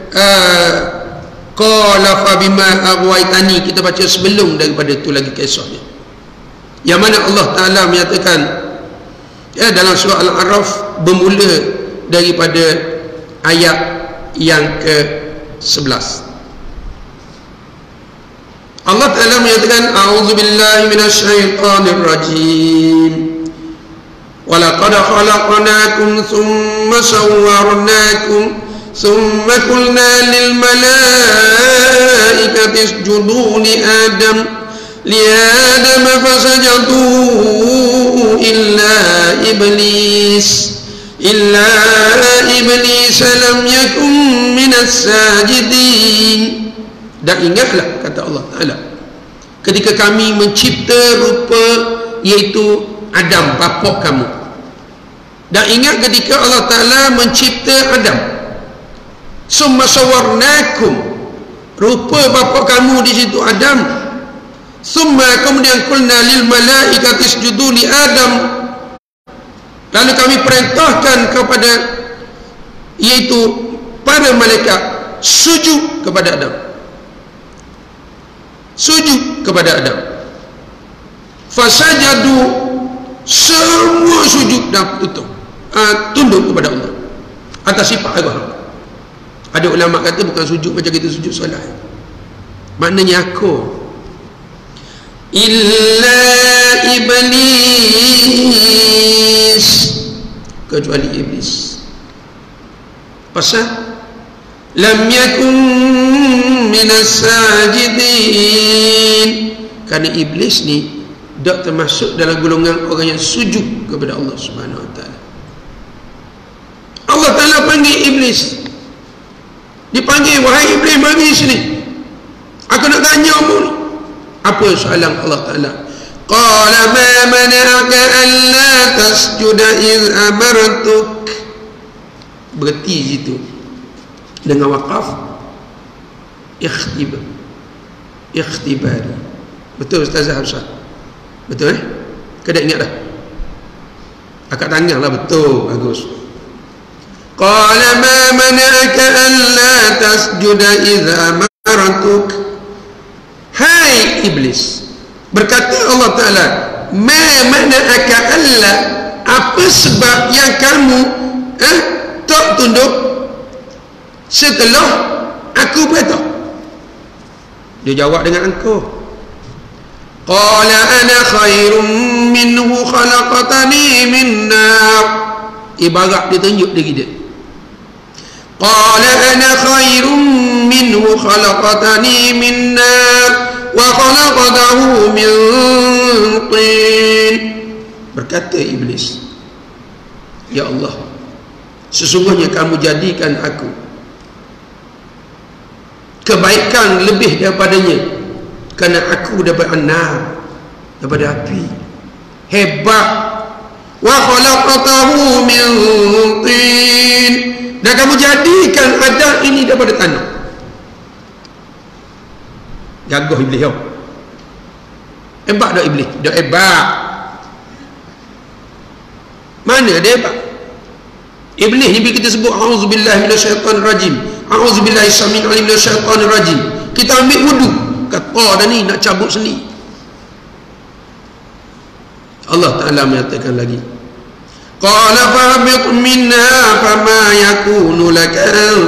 qala fa bima aghwaytani, kita baca sebelum daripada itu lagi kisahnya, yang mana Allah Ta'ala menyatakan dalam surah Al-A'raf bermula daripada ayat yang ke-11. Allah Ta'ala menyatakan a'udzubillahi minasyaitonir rajim walaqad khalaqnakum thumma sawwarnakum thumma qulna lil malaikati isjudu li adam fasajadu illa iblis lam yakun minas sajidin. Dan ingatlah, kata Allah Ta'ala, ketika kami mencipta rupa iaitu Adam, bapa kamu. Dan ingat ketika Allah Ta'ala mencipta Adam, summa sawarnakum, rupa bapa kamu di situ Adam, summa kemudian qulna lil malaikati isjudu li Adam, lalu kami perintahkan kepada iaitu para malaikat sujud kepada Adam. Sujud kepada Adam. Fasajadu, semua sujud dan tunduk kepada Allah atas sifat Allah. Ada ulama kata bukan sujud macam kita sujud solat, maknanya aku illa iblis, kecuali iblis. Pasal lam yakun minas sajidin, kerana iblis ni tak termasuk dalam golongan orang yang sujud kepada Allah Subhanahu Wa Ta'ala. Allah Ta'ala panggil iblis, dipanggil, wahai iblis, mari sini, aku nak tanya kamu ni. Apa soalan Allah Ta'ala? Qala ma mana'aka alla tasjuda iz amartuk. Berhenti situ dengan waqaf ikhtibari. Betul Ustazah Hafsah? Betul Kena ingat dah. Akak tanya lah, betul, bagus. Qala ma mana'aka alla tasjuda iz amartuk. Hai iblis, berkata Allah Ta'ala, ma mana'aka alla, apa sebab yang kamu tak tunduk setelah aku beritahu? Dia jawab dengan engkau. Qala ana khairum minhu khalaqatani min nar. Ibarat dia tunjuk diri dia. Qala ana khairum minhu khalaqatani min nar wa khalaqatahu min tin. Berkata iblis, ya Allah, sesungguhnya kamu jadikan aku kebaikan lebih daripadanya, kerana aku dapat nar, daripada api. Hebat. Wa khalaqatahu min tin, dan kamu jadikan Adam ini daripada tanah. Gagah iblis tau. Hebat dah iblis, dah hebat. Mana dia hebat? Iblis ni bila kita sebut auzubillahi minasyaitonir rajim, auzubillahi samil alim minasyaitonir rajim, kita ambil wudu, kata dah ni nak cabut sendiri. Allah Ta'ala menyatakan lagi, qala fahbit minha fama yakunu laka an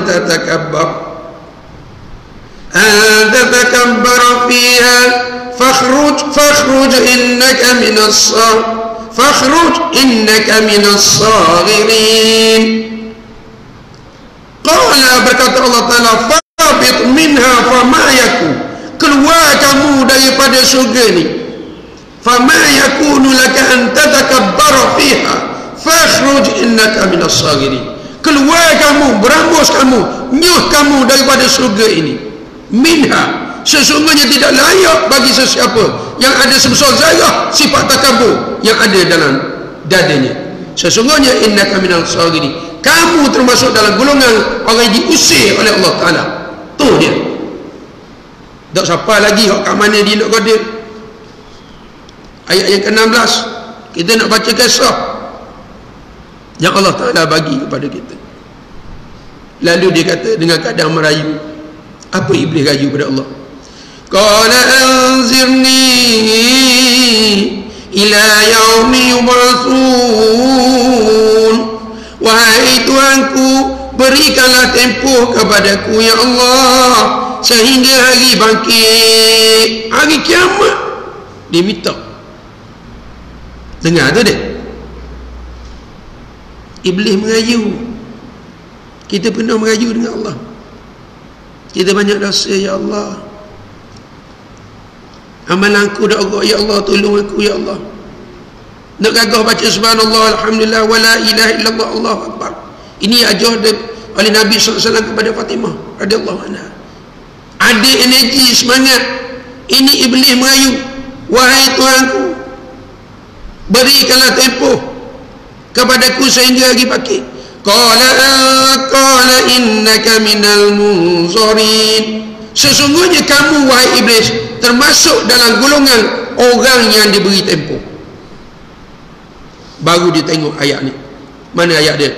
tatakabbara fiha fakhruj innaka minas saghirin. Qala, berkata Allah Ta'ala, fahbit minha fama yakun, keluar kamu daripada syurga ni, fama yakunu laka an tatakabbara fiha fakhruj innaka minas saghirin. Keluar kamu, berambus kamu, nyuh kamu daripada surga ini. Minha, sesungguhnya tidak layak bagi sesiapa yang ada sebesar zarah sifat takabur yang ada dalam dadanya. Sesungguhnya innaka minal saghirin, kamu termasuk dalam golongan orang yang diusir oleh Allah Ta'ala. Tu dia. Tak siapa lagi hak kat mana dia nak qadir. Ayat yang ke-16 kita nak baca kisah yang Allah Ta'ala bagi kepada kita. Lalu dia kata dengan keadaan merayu. Apa iblis rayu kepada Allah? Qala anzirni ila yaumi yub'atsun. Wahai Tuhanku, berikanlah tempoh kepadaku ya Allah sehingga hari bangkit, hari kiamat. Dia minta. Dengar tu dia. Iblis merayu. Kita pernah merayu dengan Allah. Kita banyak dosa, ya Allah, amalan aku dah agak, ya Allah, tolong aku, ya Allah. Nak gagah baca subhanallah, alhamdulillah, wa la ilaha illallah, Allahu akbar. Ini ajar oleh Nabi SAW kepada Fatimah radhiyallahu anha. Ada energi, semangat. Ini iblis merayu. Wahai Tuhanku, berikanlah tempoh kepadaku sehingga hari bangkit. Qala innaka minal munzarin. Sesungguhnya kamu, wahai iblis, termasuk dalam golongan orang yang diberi tempoh. Baru dia tengok ayat ni. Mana ayat dia?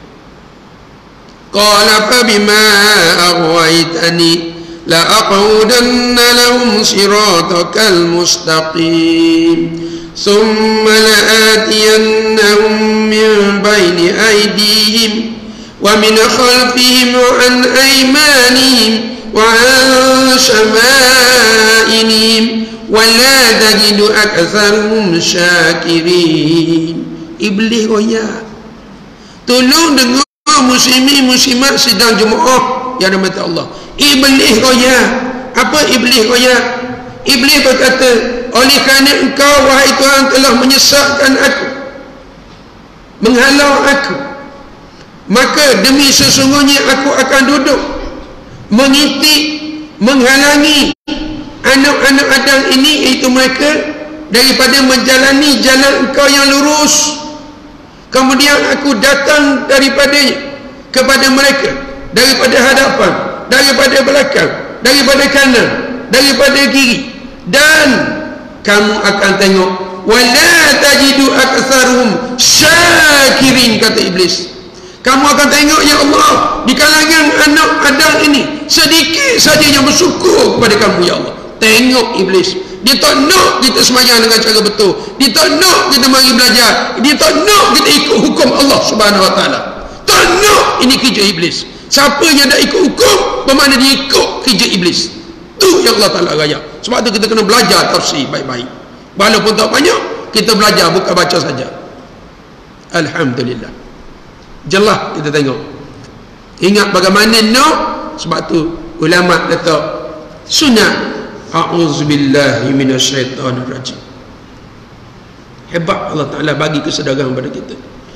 Qala fa bima aghwaytani la aqudanna lahum siratakal mustaqim thumma la'atiyannahum min bayni aydihim wa min khalfihim wa an aymanihim wa an shama'ilihim wa la tajidu aktharuhum syakirin. Iblis royak. Tolong dengar muslimin muslimat sedang jemaah yang dirahmati Allah. Iblis royak. Apa iblis royak? Iblis berkata, oleh kerana engkau wahai Tuhan telah menyesatkan aku, menghalau aku, maka demi sesungguhnya aku akan duduk mengintip, menghalangi anak-anak Adam ini, iaitu mereka, daripada menjalani jalan engkau yang lurus. Kemudian aku datang daripadanya kepada mereka, daripada hadapan, daripada belakang, daripada kanan, daripada kiri, dan kamu akan tengok wala tajidu aktsaruhum syakirin, kata iblis. Kamu akan tengok, ya Allah, di kalangan anak Adam ini sedikit saja yang bersyukur kepada kamu, ya Allah. Tengok iblis. Dia tak nak kita sembahyang dengan cara betul. Dia tak nak kita mari belajar. Dia tak nak kita ikut hukum Allah Subhanahu Wa Taala. Tak nak. Ini kerja iblis. Siapa yang dah ikut hukum, bermakna dia ikut kerja iblis. Tu yang Allah Taala raya. Sebab tu kita kena belajar tafsir baik-baik. Walaupun tak banyak, kita belajar, bukan baca saja. Alhamdulillah. Jelas kita tengok. Ingat bagaimana nak. Sebab tu ulama letak sunat a'udzubillahi minasyaitanirrajim. Hebat Allah Ta'ala bagi kesedaran pada kita.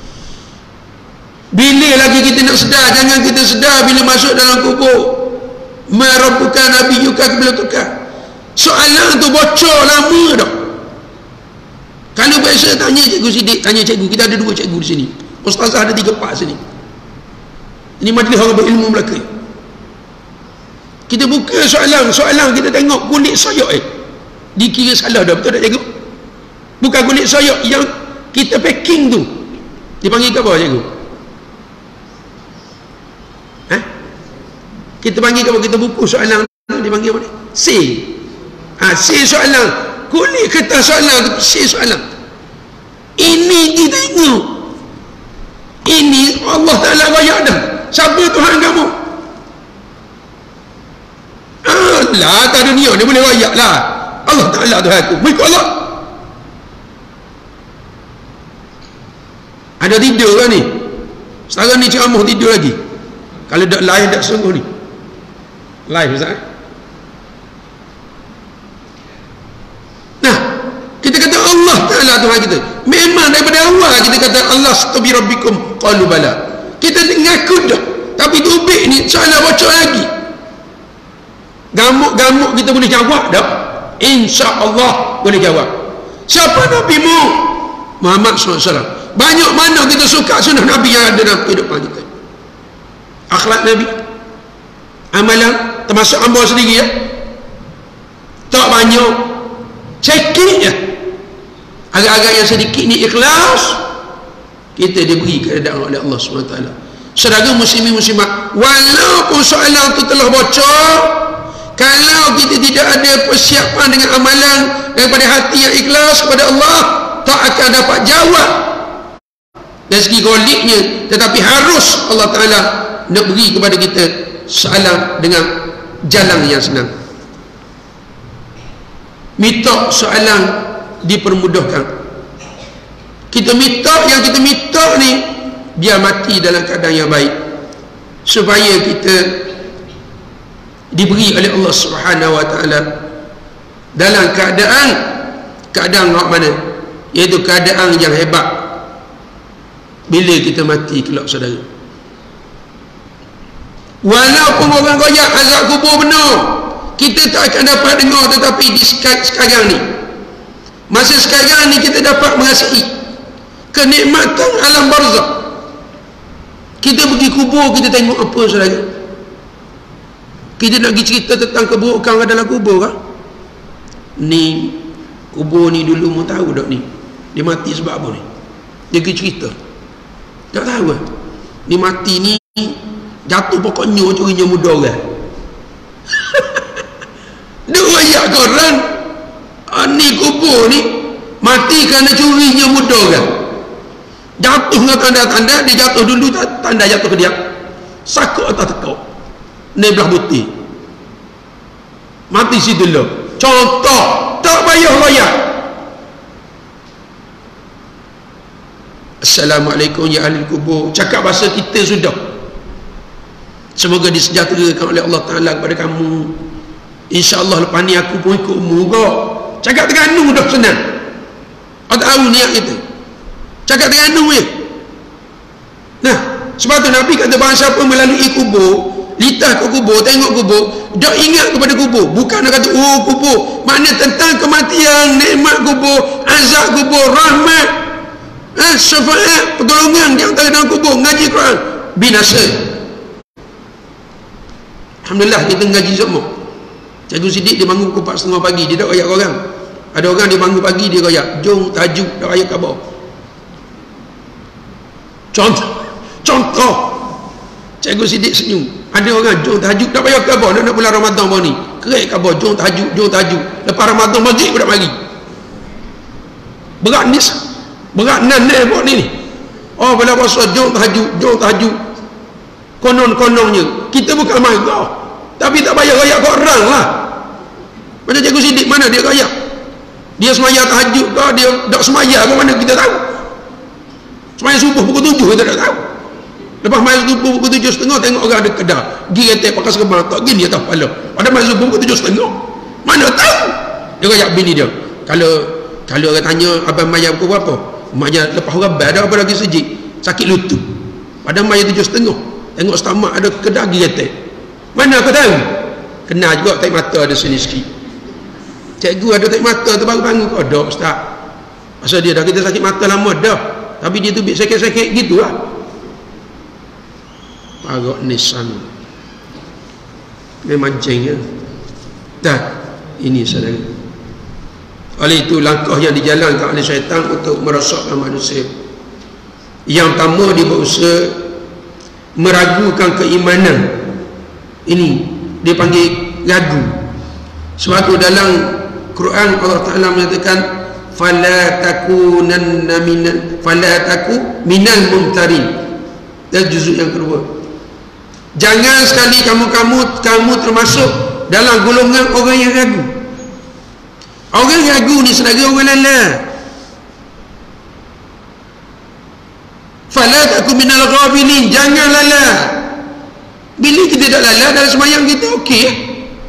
Bila lagi kita nak sedar? Jangan kita sedar bila masuk dalam kubur. Merabbuka nabiyyuka bila tukar. Soalan tu bocor lama dah. Kalau biasa tanya cikgu Siddiq, tanya cikgu, kita ada 2 cikgu di sini. Ustazah ada 3 pak sini. Ini majlis orang berilmu Melaka. Kita buka soalan kita tengok kulit soyak dikira salah dah, betul tak cikgu? Bukan kulit soyak yang kita packing tu. Dipanggil apa cikgu? Kita panggil apa? Kita buku soalan tu dipanggil apa ni? C. C soalan. Kulit kertas soalan tu, C soalan. Ini kita tengok. Ini Allah Ta'ala rayak dah. Siapa Tuhan kamu? Lah, atas dunia ni boleh rayak lah. Allah Ta'ala Tuhan aku. Mereka Allah. Ada tidur kan ni? Sekarang ni ceramah tidur lagi. Kalau tak live tak sungguh ni. Live Ustaz. Nah, kita kata dengan kita. Memang daripada awal kita kata Allah astaghfiru rabbikum qalu bala. Kita ngaku dah. Tapi tubik ni salah baca lagi. Gamuk-gamuk kita boleh jawab dah. Insya-Allah boleh jawab. Siapa Nabi Muhammad SAW? Banyak mana kita suka sunnah Nabi yang ada dalam kehidupan kita. Akhlak Nabi, amalan, termasuk hamba sendiri ya. Tak banyak, sikit je. Agak-agak yang sedikit ni ikhlas, kita diberi keadaan oleh Allah SWT. Saudara muslimin muslimat, walaupun soalan tu telah bocor, kalau kita tidak ada persiapan dengan amalan daripada hati yang ikhlas kepada Allah, tak akan dapat jawab dari segi goliknya. Tetapi harus Allah Ta'ala nak beri kepada kita soalan dengan jalan yang senang. Minta soalan dipermudahkan. Kita minta, yang kita minta ni dia mati dalam keadaan yang baik, supaya kita diberi oleh Allah Subhanahu Wa Taala dalam keadaan mana, iaitu keadaan yang hebat bila kita mati kelak, saudara. Walaupun orang royak azab kubur benar, kita tak akan dapat dengar. Tetapi di sekarang ni, masa sekarang ni, kita dapat merasai kenikmatan alam barzakh. Kita pergi kubur, kita tengok apa, saudara? Kita nak pergi cerita tentang keburukan dalam kubur kah? Ni kubur ni dulu mu tahu tak ni? Dia mati sebab apa ni? Dia pergi cerita. Tak tahu kan? Dia mati ni jatuh pokoknya curinya muda orang. Dia rayak korang, ni kubur ni mati kerana curinya muda orang. Jatuh dengan tanda-tanda, dia jatuh dulu, tanda jatuh ke dia. Sakut atas tekuk. Ni belah putih. Mati situ dulu. Contoh, tak payah rayak. Assalamualaikum ya ahli kubur. Cakap bahasa kita sudah. Semoga disejahterakan oleh Allah Ta'ala kepada kamu. InsyaAllah lepas ni aku pun ikut umur. Cakap Terengganu dah senang. Aku tahu niat kita. Cakap Terengganu je. Nah, sebab tu Nabi kata barang siapa melalui kubur, litah ke kubur, tengok kubur, dah ingat kepada kubur. Bukan nak kata oh kubur, makna tentang kematian, nikmat kubur, azab kubur, rahmat, syafaat, pertolongan di antara dalam kubur. Ngaji Quran binasa. Alhamdulillah kita ngaji semua. Cikgu Siddiq dia bangun pukul 4:30 pagi, dia tak royak orang. Ada orang dia bangun pagi, dia royak jom tajuk, tak royak khabar. Contoh Cikgu Siddiq senyum. Ada orang jom tahajud tak payah khabar, nak bulan Ramadan baru ni kerek khabar, jom tahajud. Lepas Ramadan maghrib dah mari. Berat nanai buat ni. Oh bila puasa jom tahajud. Konon-kononnya kita bukan marah, tapi tak payah rayak kat orang lah. Macam Cikgu Siddiq, mana dia rayak? Dia semaya tahajud ke dia tak semaya ke, mana kita tahu? Semaya subuh pukul 7 kita tak tahu. Lepas main subuh pukul 7:30 tengok orang ada kedah gigi retek pakai serban tak gini atas kepala. Pada main subuh pukul 7:30 mana tahu? Dia rayak bini dia. Kalau orang tanya abang mayat pukul berapa? Mayat lepas orang dah apa lagi sejik sakit lutut. Pada mayat 7:30 tengok stomach ada kedah gigi retek. Mana aku tahu? Kena juga tarik mata ada sini sikit. Cikgu ada tarik mata tu baru bangun kau dok ustaz. Pasal dia dah kita sakit mata lama dah. Tapi dia tu sakit-sakit gitulah. Agak nisan memang jeng ya. Dan ini saudara, oleh itu langkah yang dijalankan oleh syaitan untuk merosakkan manusia. Yang pertama, dia berusaha meragukan keimanan. Ini dia panggil ragu. Sebab tu dalam Quran Allah Ta'ala menyatakan fala taku minal mumtarin. Dan juzuk yang kedua, jangan sekali kamu termasuk dalam golongan orang yang ragu. Orang ragu ni saudara orang lalah. Fala taku minal ghafilin, jangan lalah. Bila kita tak lalah dalam sembahyang kita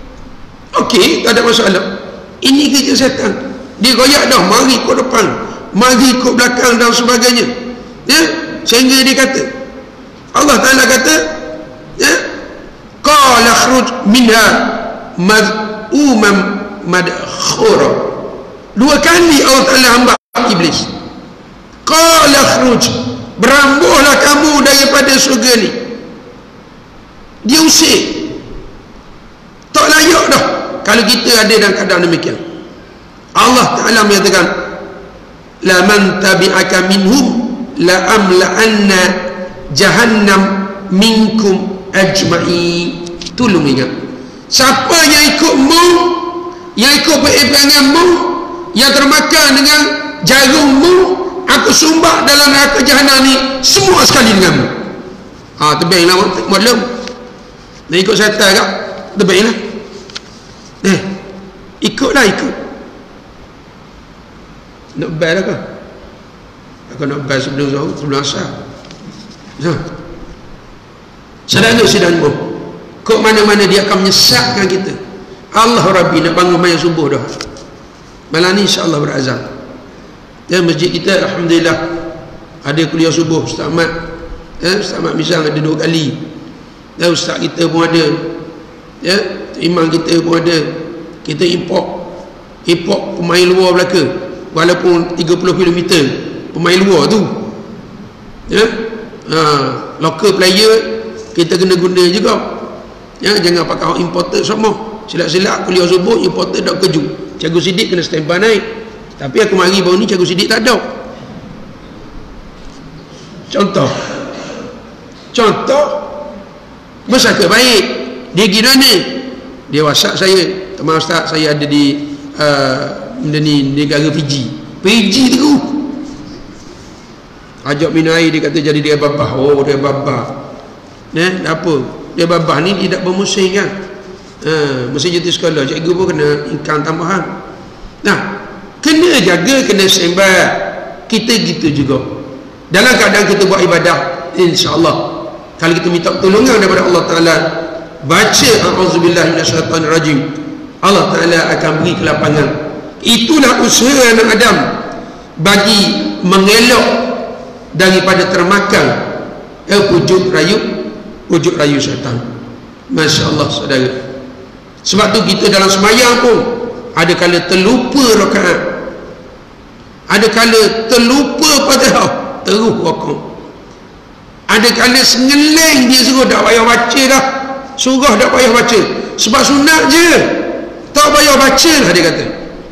okey, tak ada masalah. Ini kerja setan. Dia goyak dah mari ke depan mari ikut belakang dan sebagainya, ya, sehingga dia kata, Allah Ta'ala kata, ya, qala khruj minha mad'uman madkhura. Dua kali Allah Ta'ala hamba iblis. Qala khruj, berambuhlah kamu daripada surga ni. Dia usir, tak layak dah kalau kita ada dalam keadaan demikian. Allah Ta'ala menyatakan, la man tabi'aka minhum la amla'anna jahannam minkum ajma'i. Tolong ingat, siapa yang ikutmu, yang ikut peranganmu, yang termakan dengan jarummu, aku sumbak dalam neraka jahanam ni semua sekali denganmu. Terbaiklah maklum nak ikut syaitan kak, terbaiklah, ikutlah, ikut. Nak bayar lah kau? Aku nak bayar sebelum zuhur, sebelum asar. Saudara sidang boh, kok mana-mana dia akan menyesatkan kita. Allah Rabbi nak bangun mayat subuh dah. Malam ni insya-Allah berazam. Ya, masjid kita alhamdulillah ada kuliah subuh. Ustaz Ahmad, Ustaz Ahmad Misang ada 2 kali. Ya, ustaz kita pun ada. Ya, imam kita pun ada. Kita import pemain luar belaka, walaupun 30 km pemain luar tu, ya, local player kita kena guna juga, ya, jangan pakai orang importer semua. Silap-silap kuliah subuh importer dak kejut, Cikgu Siddiq kena standby naik. Tapi aku mari baru ni Cikgu Siddiq tak ada. Contoh bersaka baik, dia pergi mana, dia WhatsApp saya, teman ustaz saya ada di negara Fiji tu, ajak minum air, dia kata jadi dia babah. Dia babah, apa dia babah ni tidak bermusim kan, mesti jadi sekolah, cikgu pun kena income tambahan. Kena jaga, kena sembah. Kita gitu juga dalam keadaan kita buat ibadah, insya-Allah kalau kita minta pertolongan daripada Allah Ta'ala, baca a'udzubillahi minasyaitanirrajim, Allah Ta'ala akan beri kelapangan. Itulah usaha anak Adam bagi mengelak daripada termakan pujuk rayu syaitan. Masya Allah saudara. Sebab tu kita dalam semayang pun ada kala terlupa rakaat, ada kala terlupa Fatihah terus rakaat, ada kala sengeleng dia suruh tak payah baca dah, surah tak payah baca sebab sunat je, tak payah baca lah dia kata.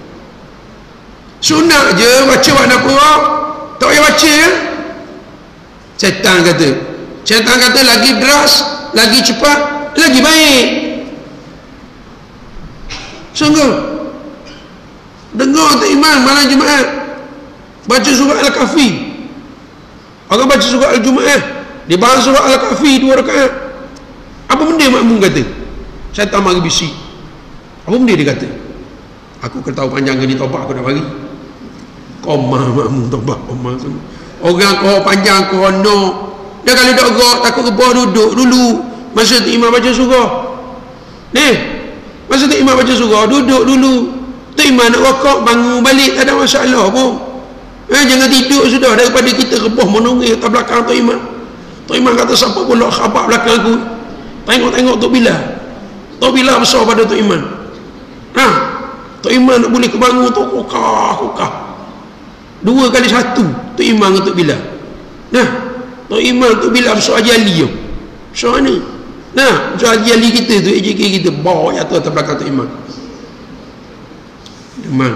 Sunat je baca makna Quran, tak payah baca ya? Syaitan kata lagi deras, lagi cepat, lagi baik. Sungguh dengar tu iman malam Jumaat baca surah Al-Kahfi, orang baca surah Al-Jumaat, dia bahas surah Al-Kahfi 2 rakaat. Apa benda makmum kata? Syaitan mari bisik. Apa benda dia kata? Aku kena tahu panjang ke ni taubat aku dah bagi. Komah makmum taubat, komah semua. Orang kau panjang kau no. Dah kalau dak gerak takut ke bawah, duduk dulu. Masa tu imam baca surah. Masa tu imam baca surah, duduk dulu. Tu imam nak rokok, bangun balik, tak ada masalah pun. Jangan tidur sudah, daripada kita rebah menunggu atas belakang tu imam. Tu imam kata siapa pula khabar belakang aku. Tengok Tok Bilal. Tok Bilal besar pada Tok Iman. Tok Iman nak boleh kebangun tu kokah. 2 kali 1 Tok Iman dengan Tok Bilal. Tok Iman Tok Bilal besar Haji Ali je. Besar ni. Besar Haji Ali kita tu, AJK kita bawa jatuh atas belakang Tok Iman. Demam.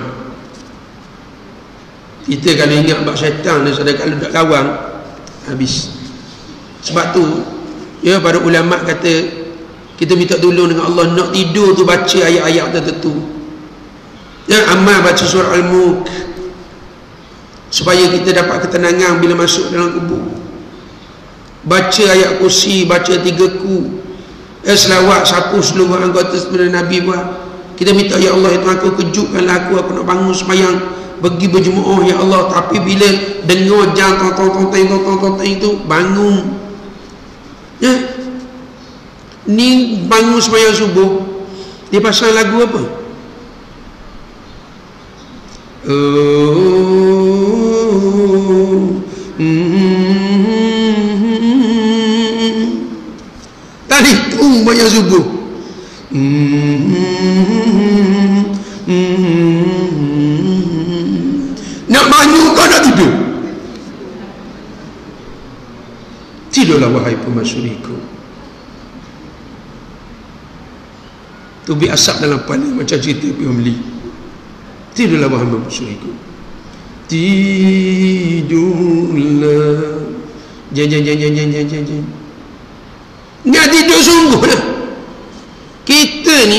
Kita kalau ingat bab syaitan dan sedang kalau tak lawan habis. Sebab tu ya, para ulama kata kita minta tolong dengan Allah, nak tidur tu baca ayat-ayat tertentu. Amal baca surah Al-Mulk supaya kita dapat ketenangan bila masuk dalam kubur. Baca ayat kursi, baca 3 ku, selawat sapu seluruh anggota sebenarnya Nabi buat. Kita minta, ya Allah, itu aku kejutkanlah aku nak bangun sembahyang, pergi berjemaah ya Allah, tapi bila dengar jam tong itu bangun. Ni bangun sembahyang subuh, dia pasang lagu apa? azan subuh. Nak banyu kau nak tidur? Tidurlah wahai permasyuriku. Tubi asap dalam kepala macam cerita P.Ramlee. Tidurlah wahai permasyuriku. Tidurlah. Jen. Nggak tidur sungguh lah. Kita ni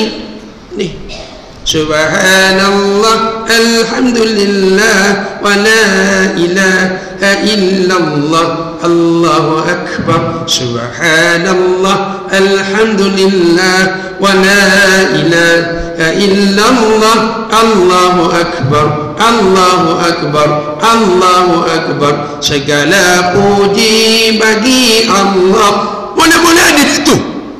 Subhanallah, alhamdulillah, wa la ilaha illallah, Allahu akbar. Subhanallah, alhamdulillah, wa la ilaha illallah, Allahu akbar, Allahu akbar, Allahu akbar. Segala puji bagi Allah. Mana-mana ada tu.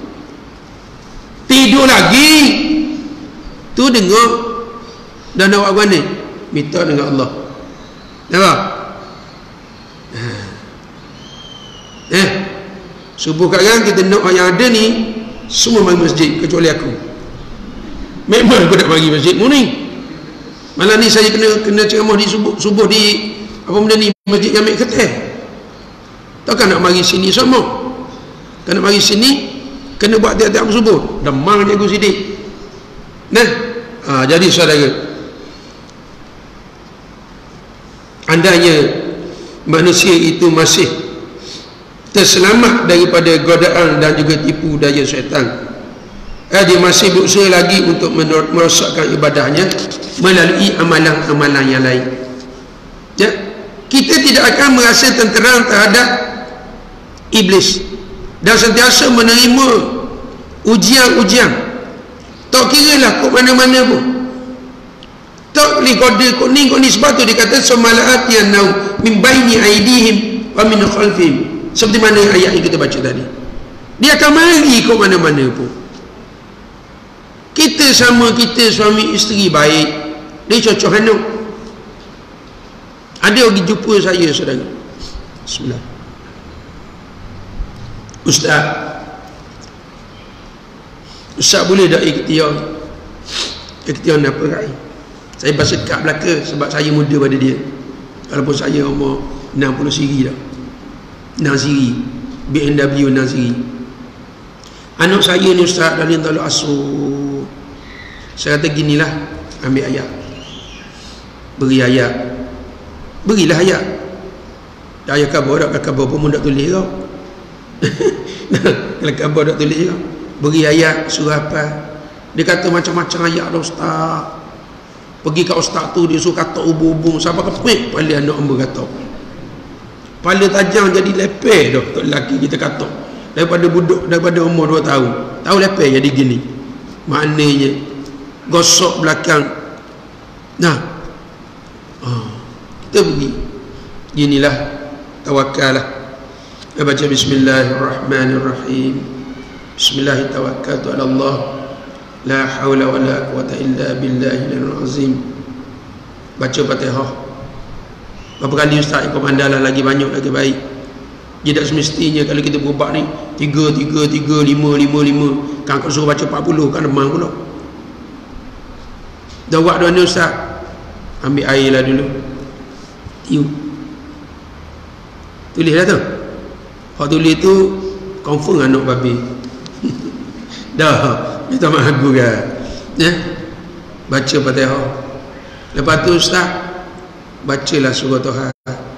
Tidur lagi. Tu dengar dan awak mana? Minta dengan Allah. Nampak? Subuh kadang kita nak yang ada ni semua mari masjid kecuali aku. Memang aku nak mari masjid ni. Malam ni saya kena ceramah di subuh di apa benda ni, Masjid Jami' Kedah. Takkan nak mari sini sama. Kena mari sini kena buat tiap-tiap subuh. Demang cikgu Sidik. Jadi saudara, andainya manusia itu masih terselamat daripada godaan dan juga tipu daya syaitan, dia masih berusaha lagi untuk merosakkan ibadahnya melalui amalan-amalan yang lain. Ya, kita tidak akan merasa tenteram terhadap iblis dan sentiasa menerima ujian-ujian. Tak kira lah kok mana-mana pun. Tak boleh kod ni sebab tu dia kata samalaat yanau min baini aidihim wa min khalfihim. Seperti mana ayat yang kita baca tadi. Dia akan mari kok mana-mana pun. Kita sama kita suami isteri baik, dia cocok hanuk. Ada orang jumpa saya saudara. Bismillah. Ustaz boleh tak ikhtiar nak perai? Saya bahasa kat belaka sebab saya muda pada dia. Walaupun saya umur 60 siri dah. 6 siri. BMW 6 siri. Anak saya ni Ustaz dari Taluk Asuh. Saya kata ginilah, ambil ayat. Beri ayat. Berilah ayat. Ayat khabar tak khabar pun tak tulis kau. Kalau khabar tak tulis kau. Beri ayat surah apa. Dia kata macam-macam ayat dah Ustaz. Pergi kat Ustaz tu dia suruh kata ubung-ubung sampai kepik kepala anak hamba kata. Kepala tajam jadi lepeh dah untuk lelaki kita kata. Daripada umur 2 tahun. Tahu lepeh jadi gini. Maknanya gosok belakang. Kita pergi. Inilah tawakal lah. Kita baca bismillahirrahmanirrahim. Bismillahirrahmanirrahim. Ala Allah. La hawla wa la quwata illa billahil azim. Baca Fatihah. Berapa kali Ustaz ikut mandalah lagi banyak lagi baik. Dia tak semestinya kalau kita berubah ni 3, 5, 5. Kan kau suruh baca 40 kan demam pula. Dah buat dua ni Ustaz. Ambil air lah dulu. Tiup. Tulis dah tu. Kalau tulis tu confirm anak babi. Dah. Minta maaf aku kan. Ya. Baca Fatihah. Lepas tu Ustaz, bacalah surah Toha.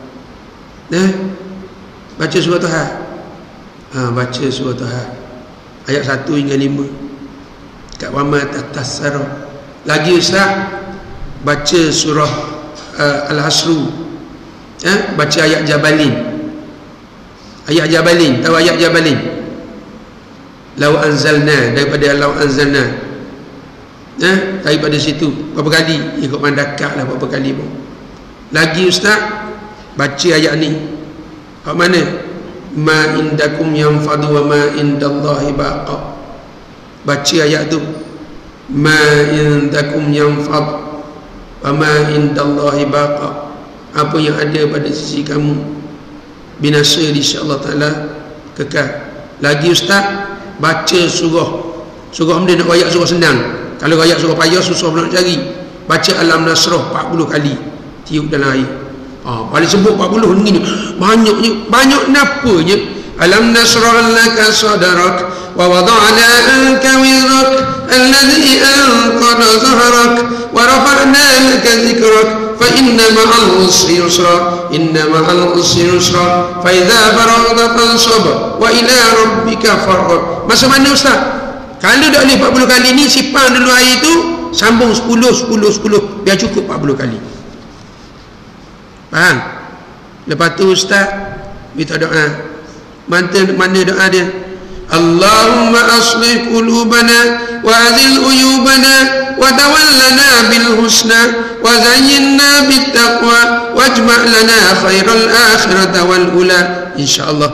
Baca surah Toha. Baca surah Toha. Ayat 1 hingga 5. Kat Wama Tatasara. Lagi Ustaz, baca surah Al-Hasru. Baca ayat Jabalin. Ayat Jabalin. Tahu ayat Jabalin? Lau anzalna, daripada lau anzalna. Daripada situ berapa kali ikut mandakak lah, berapa kali pun. Lagi Ustaz, baca ayat ni. Kat mana? Ma indakum yanfadu wa ma indallahi baqa. Baca ayat tu. Ma indakum yanfad wa ma indallahi baqa. Apa yang ada pada sisi kamu binasa di sisi Allah Ta'ala kekal. Lagi Ustaz, baca surah dia nak royak surah senang. Kalau royak surah payah susah nak cari. Baca Alam Nasrah 40 kali tiup dalam air. Paling sebut 40 ni banyak napanya. Alam nasrah laka sadrak wa wada'na anka wizrak alladhi anqadha zahrak wa rafa'na laka dhikrak fa inna ma'al usri yusra inna ma'al usri yusra fa idza faragta fansab wa ila rabbika farghab. Masa mana ustaz? Kalau dah boleh 40 kali ni sipang dulu air tu, sambung 10 biar cukup 40 kali. Faham? Lepas tu ustaz minta doa. Mana doa dia? Allahumma aslih qulubana wa azil uyubana wa tawallana bil husna wa zayyinna bit taqwa wajma' lana khairal akhirati wal ula. InsyaAllah.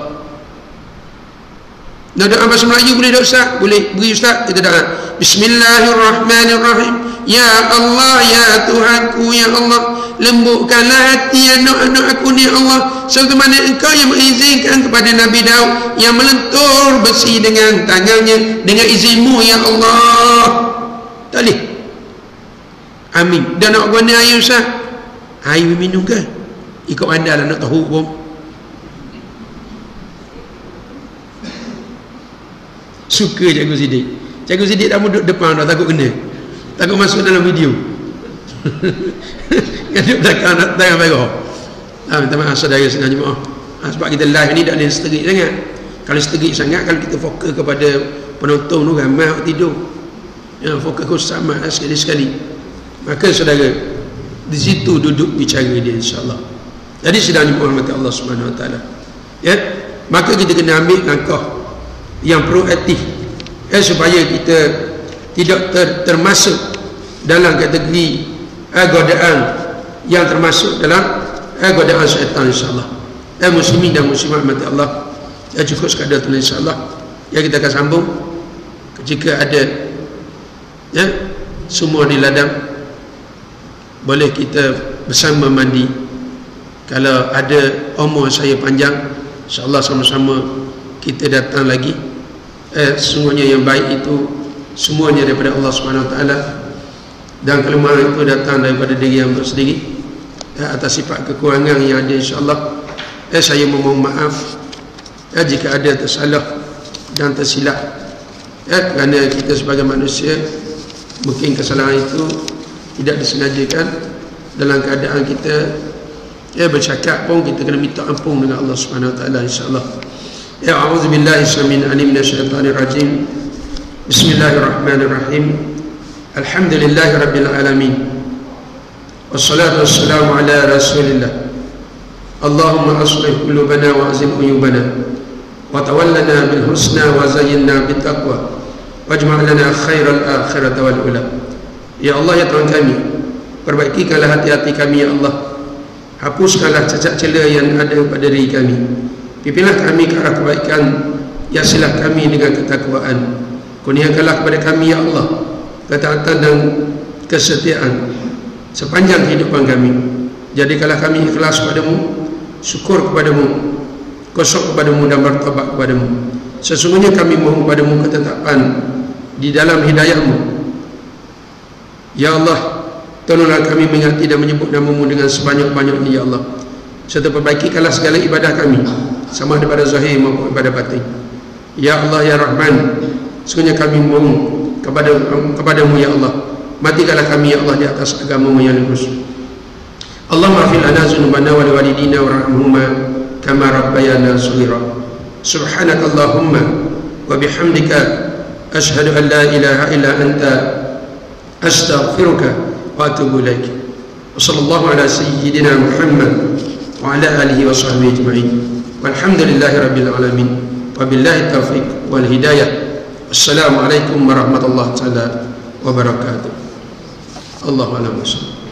Nak doa bahasa Melayu boleh tak ustaz? Boleh. Beri ustaz, kita doa. Bismillahirrahmanirrahim. Ya Allah, ya Tuhanku, ya Allah, lembutkanlah hati anak-anak aku ni Allah, serta mana Engkau yang mengizinkan kepada Nabi Daud yang melentur besi dengan tangannya dengan izinmu ya Allah. Tak boleh. Amin. Dan nak guna air ustaz, air minum ke? Ikut anda lah nak tahu pun. Suka Cikgu Siddiq. Cikgu Siddiq dah duduk depan dah, takut kena, takut masuk dalam video. Ngaduk belakang tangan merah. Minta maaf saudara senang jemaah. Sebab kita live ni tak boleh seterik sangat. Kalau seterik sangat, kalau kita fokus kepada penonton tu ramai tidur, fokus ke sama sekali-sekali, maka saudara di situ duduk bicara dia insya-Allah. Jadi sedang dihormati Allah Subhanahu Wa Taala. Ya, maka kita kena ambil langkah yang proaktif supaya kita tidak termasuk dalam kategori godaan yang termasuk dalam godaan syaitan insya-Allah. Muslimin dan muslimat mati Allah, cukup sekadar tu insya-Allah. Kita akan sambung jika ada semua di ladang, boleh kita bersama mandi. Kalau ada umur saya panjang, insya-Allah sama-sama kita datang lagi. Semuanya yang baik itu semuanya daripada Allah Subhanahu Wa Taala, dan kelemahan itu datang daripada diri yang sendiri. Atas sifat kekurangan yang ada insya-Allah, saya memohon maaf jika ada tersalah dan tersilap, kerana kita sebagai manusia mungkin kesalahan itu tidak disengajakan. Dalam keadaan kita bercakap pun kita kena minta ampun dengan Allah Subhanahu Wa Taala insya-Allah. A'udzubillahi minasyaitonir rajim minasyaitonir rajim. Bismillahirrahmanirrahim. Alhamdulillahirabbil alamin. Wassalatu wassalamu ala Rasulillah. Allahumma aslih qulubana wa azil uyubana wa tawallana bil husna wa zayyinna bit taqwa wajma' lana khairal akhirati wal ula. Ya Allah, ya Tuhan kami, perbaikikanlah hati-hati kami ya Allah. Hapuskanlah cacat cela yang ada pada diri kami. Pimpinlah kami ke arah kebaikan, hiasilah kami dengan ketakwaan. Kurniakanlah kepada kami ya Allah ketaatan dan kesetiaan sepanjang kehidupan kami. Jadikanlah kami ikhlas kepadamu, syukur kepadamu, kosok kepadamu dan bertobat kepadamu. Sesungguhnya kami mohon kepadamu ketetapan di dalam hidayahmu ya Allah. Tolonglah kami mengingati dan menyebut namamu dengan sebanyak-banyaknya ya Allah, serta perbaikikanlah segala ibadah kami, sama daripada zahir maupun ibadah batin ya Allah ya Rahman. Sesungguhnya kami mohon kepadamu ya Allah, matikanlah kami ya Allah di atas agamamu yang lurus. Allahumma afil lana zunubana wa liwalidina warhamhuma kama rabbayana shaghira. Subhanakallahumma wa bihamdika ashhadu an la ilaha illa anta astaghfiruka wa atubu ilaik. Wa sallallahu ala sayyidina Muhammad wa ala alihi wa sahbihi ajma'in. Walhamdulillahi rabbil alamin. Wa billahi taufiq wal hidayah. Assalamualaikum warahmatullahi wabarakatuh. Allahu a'lam.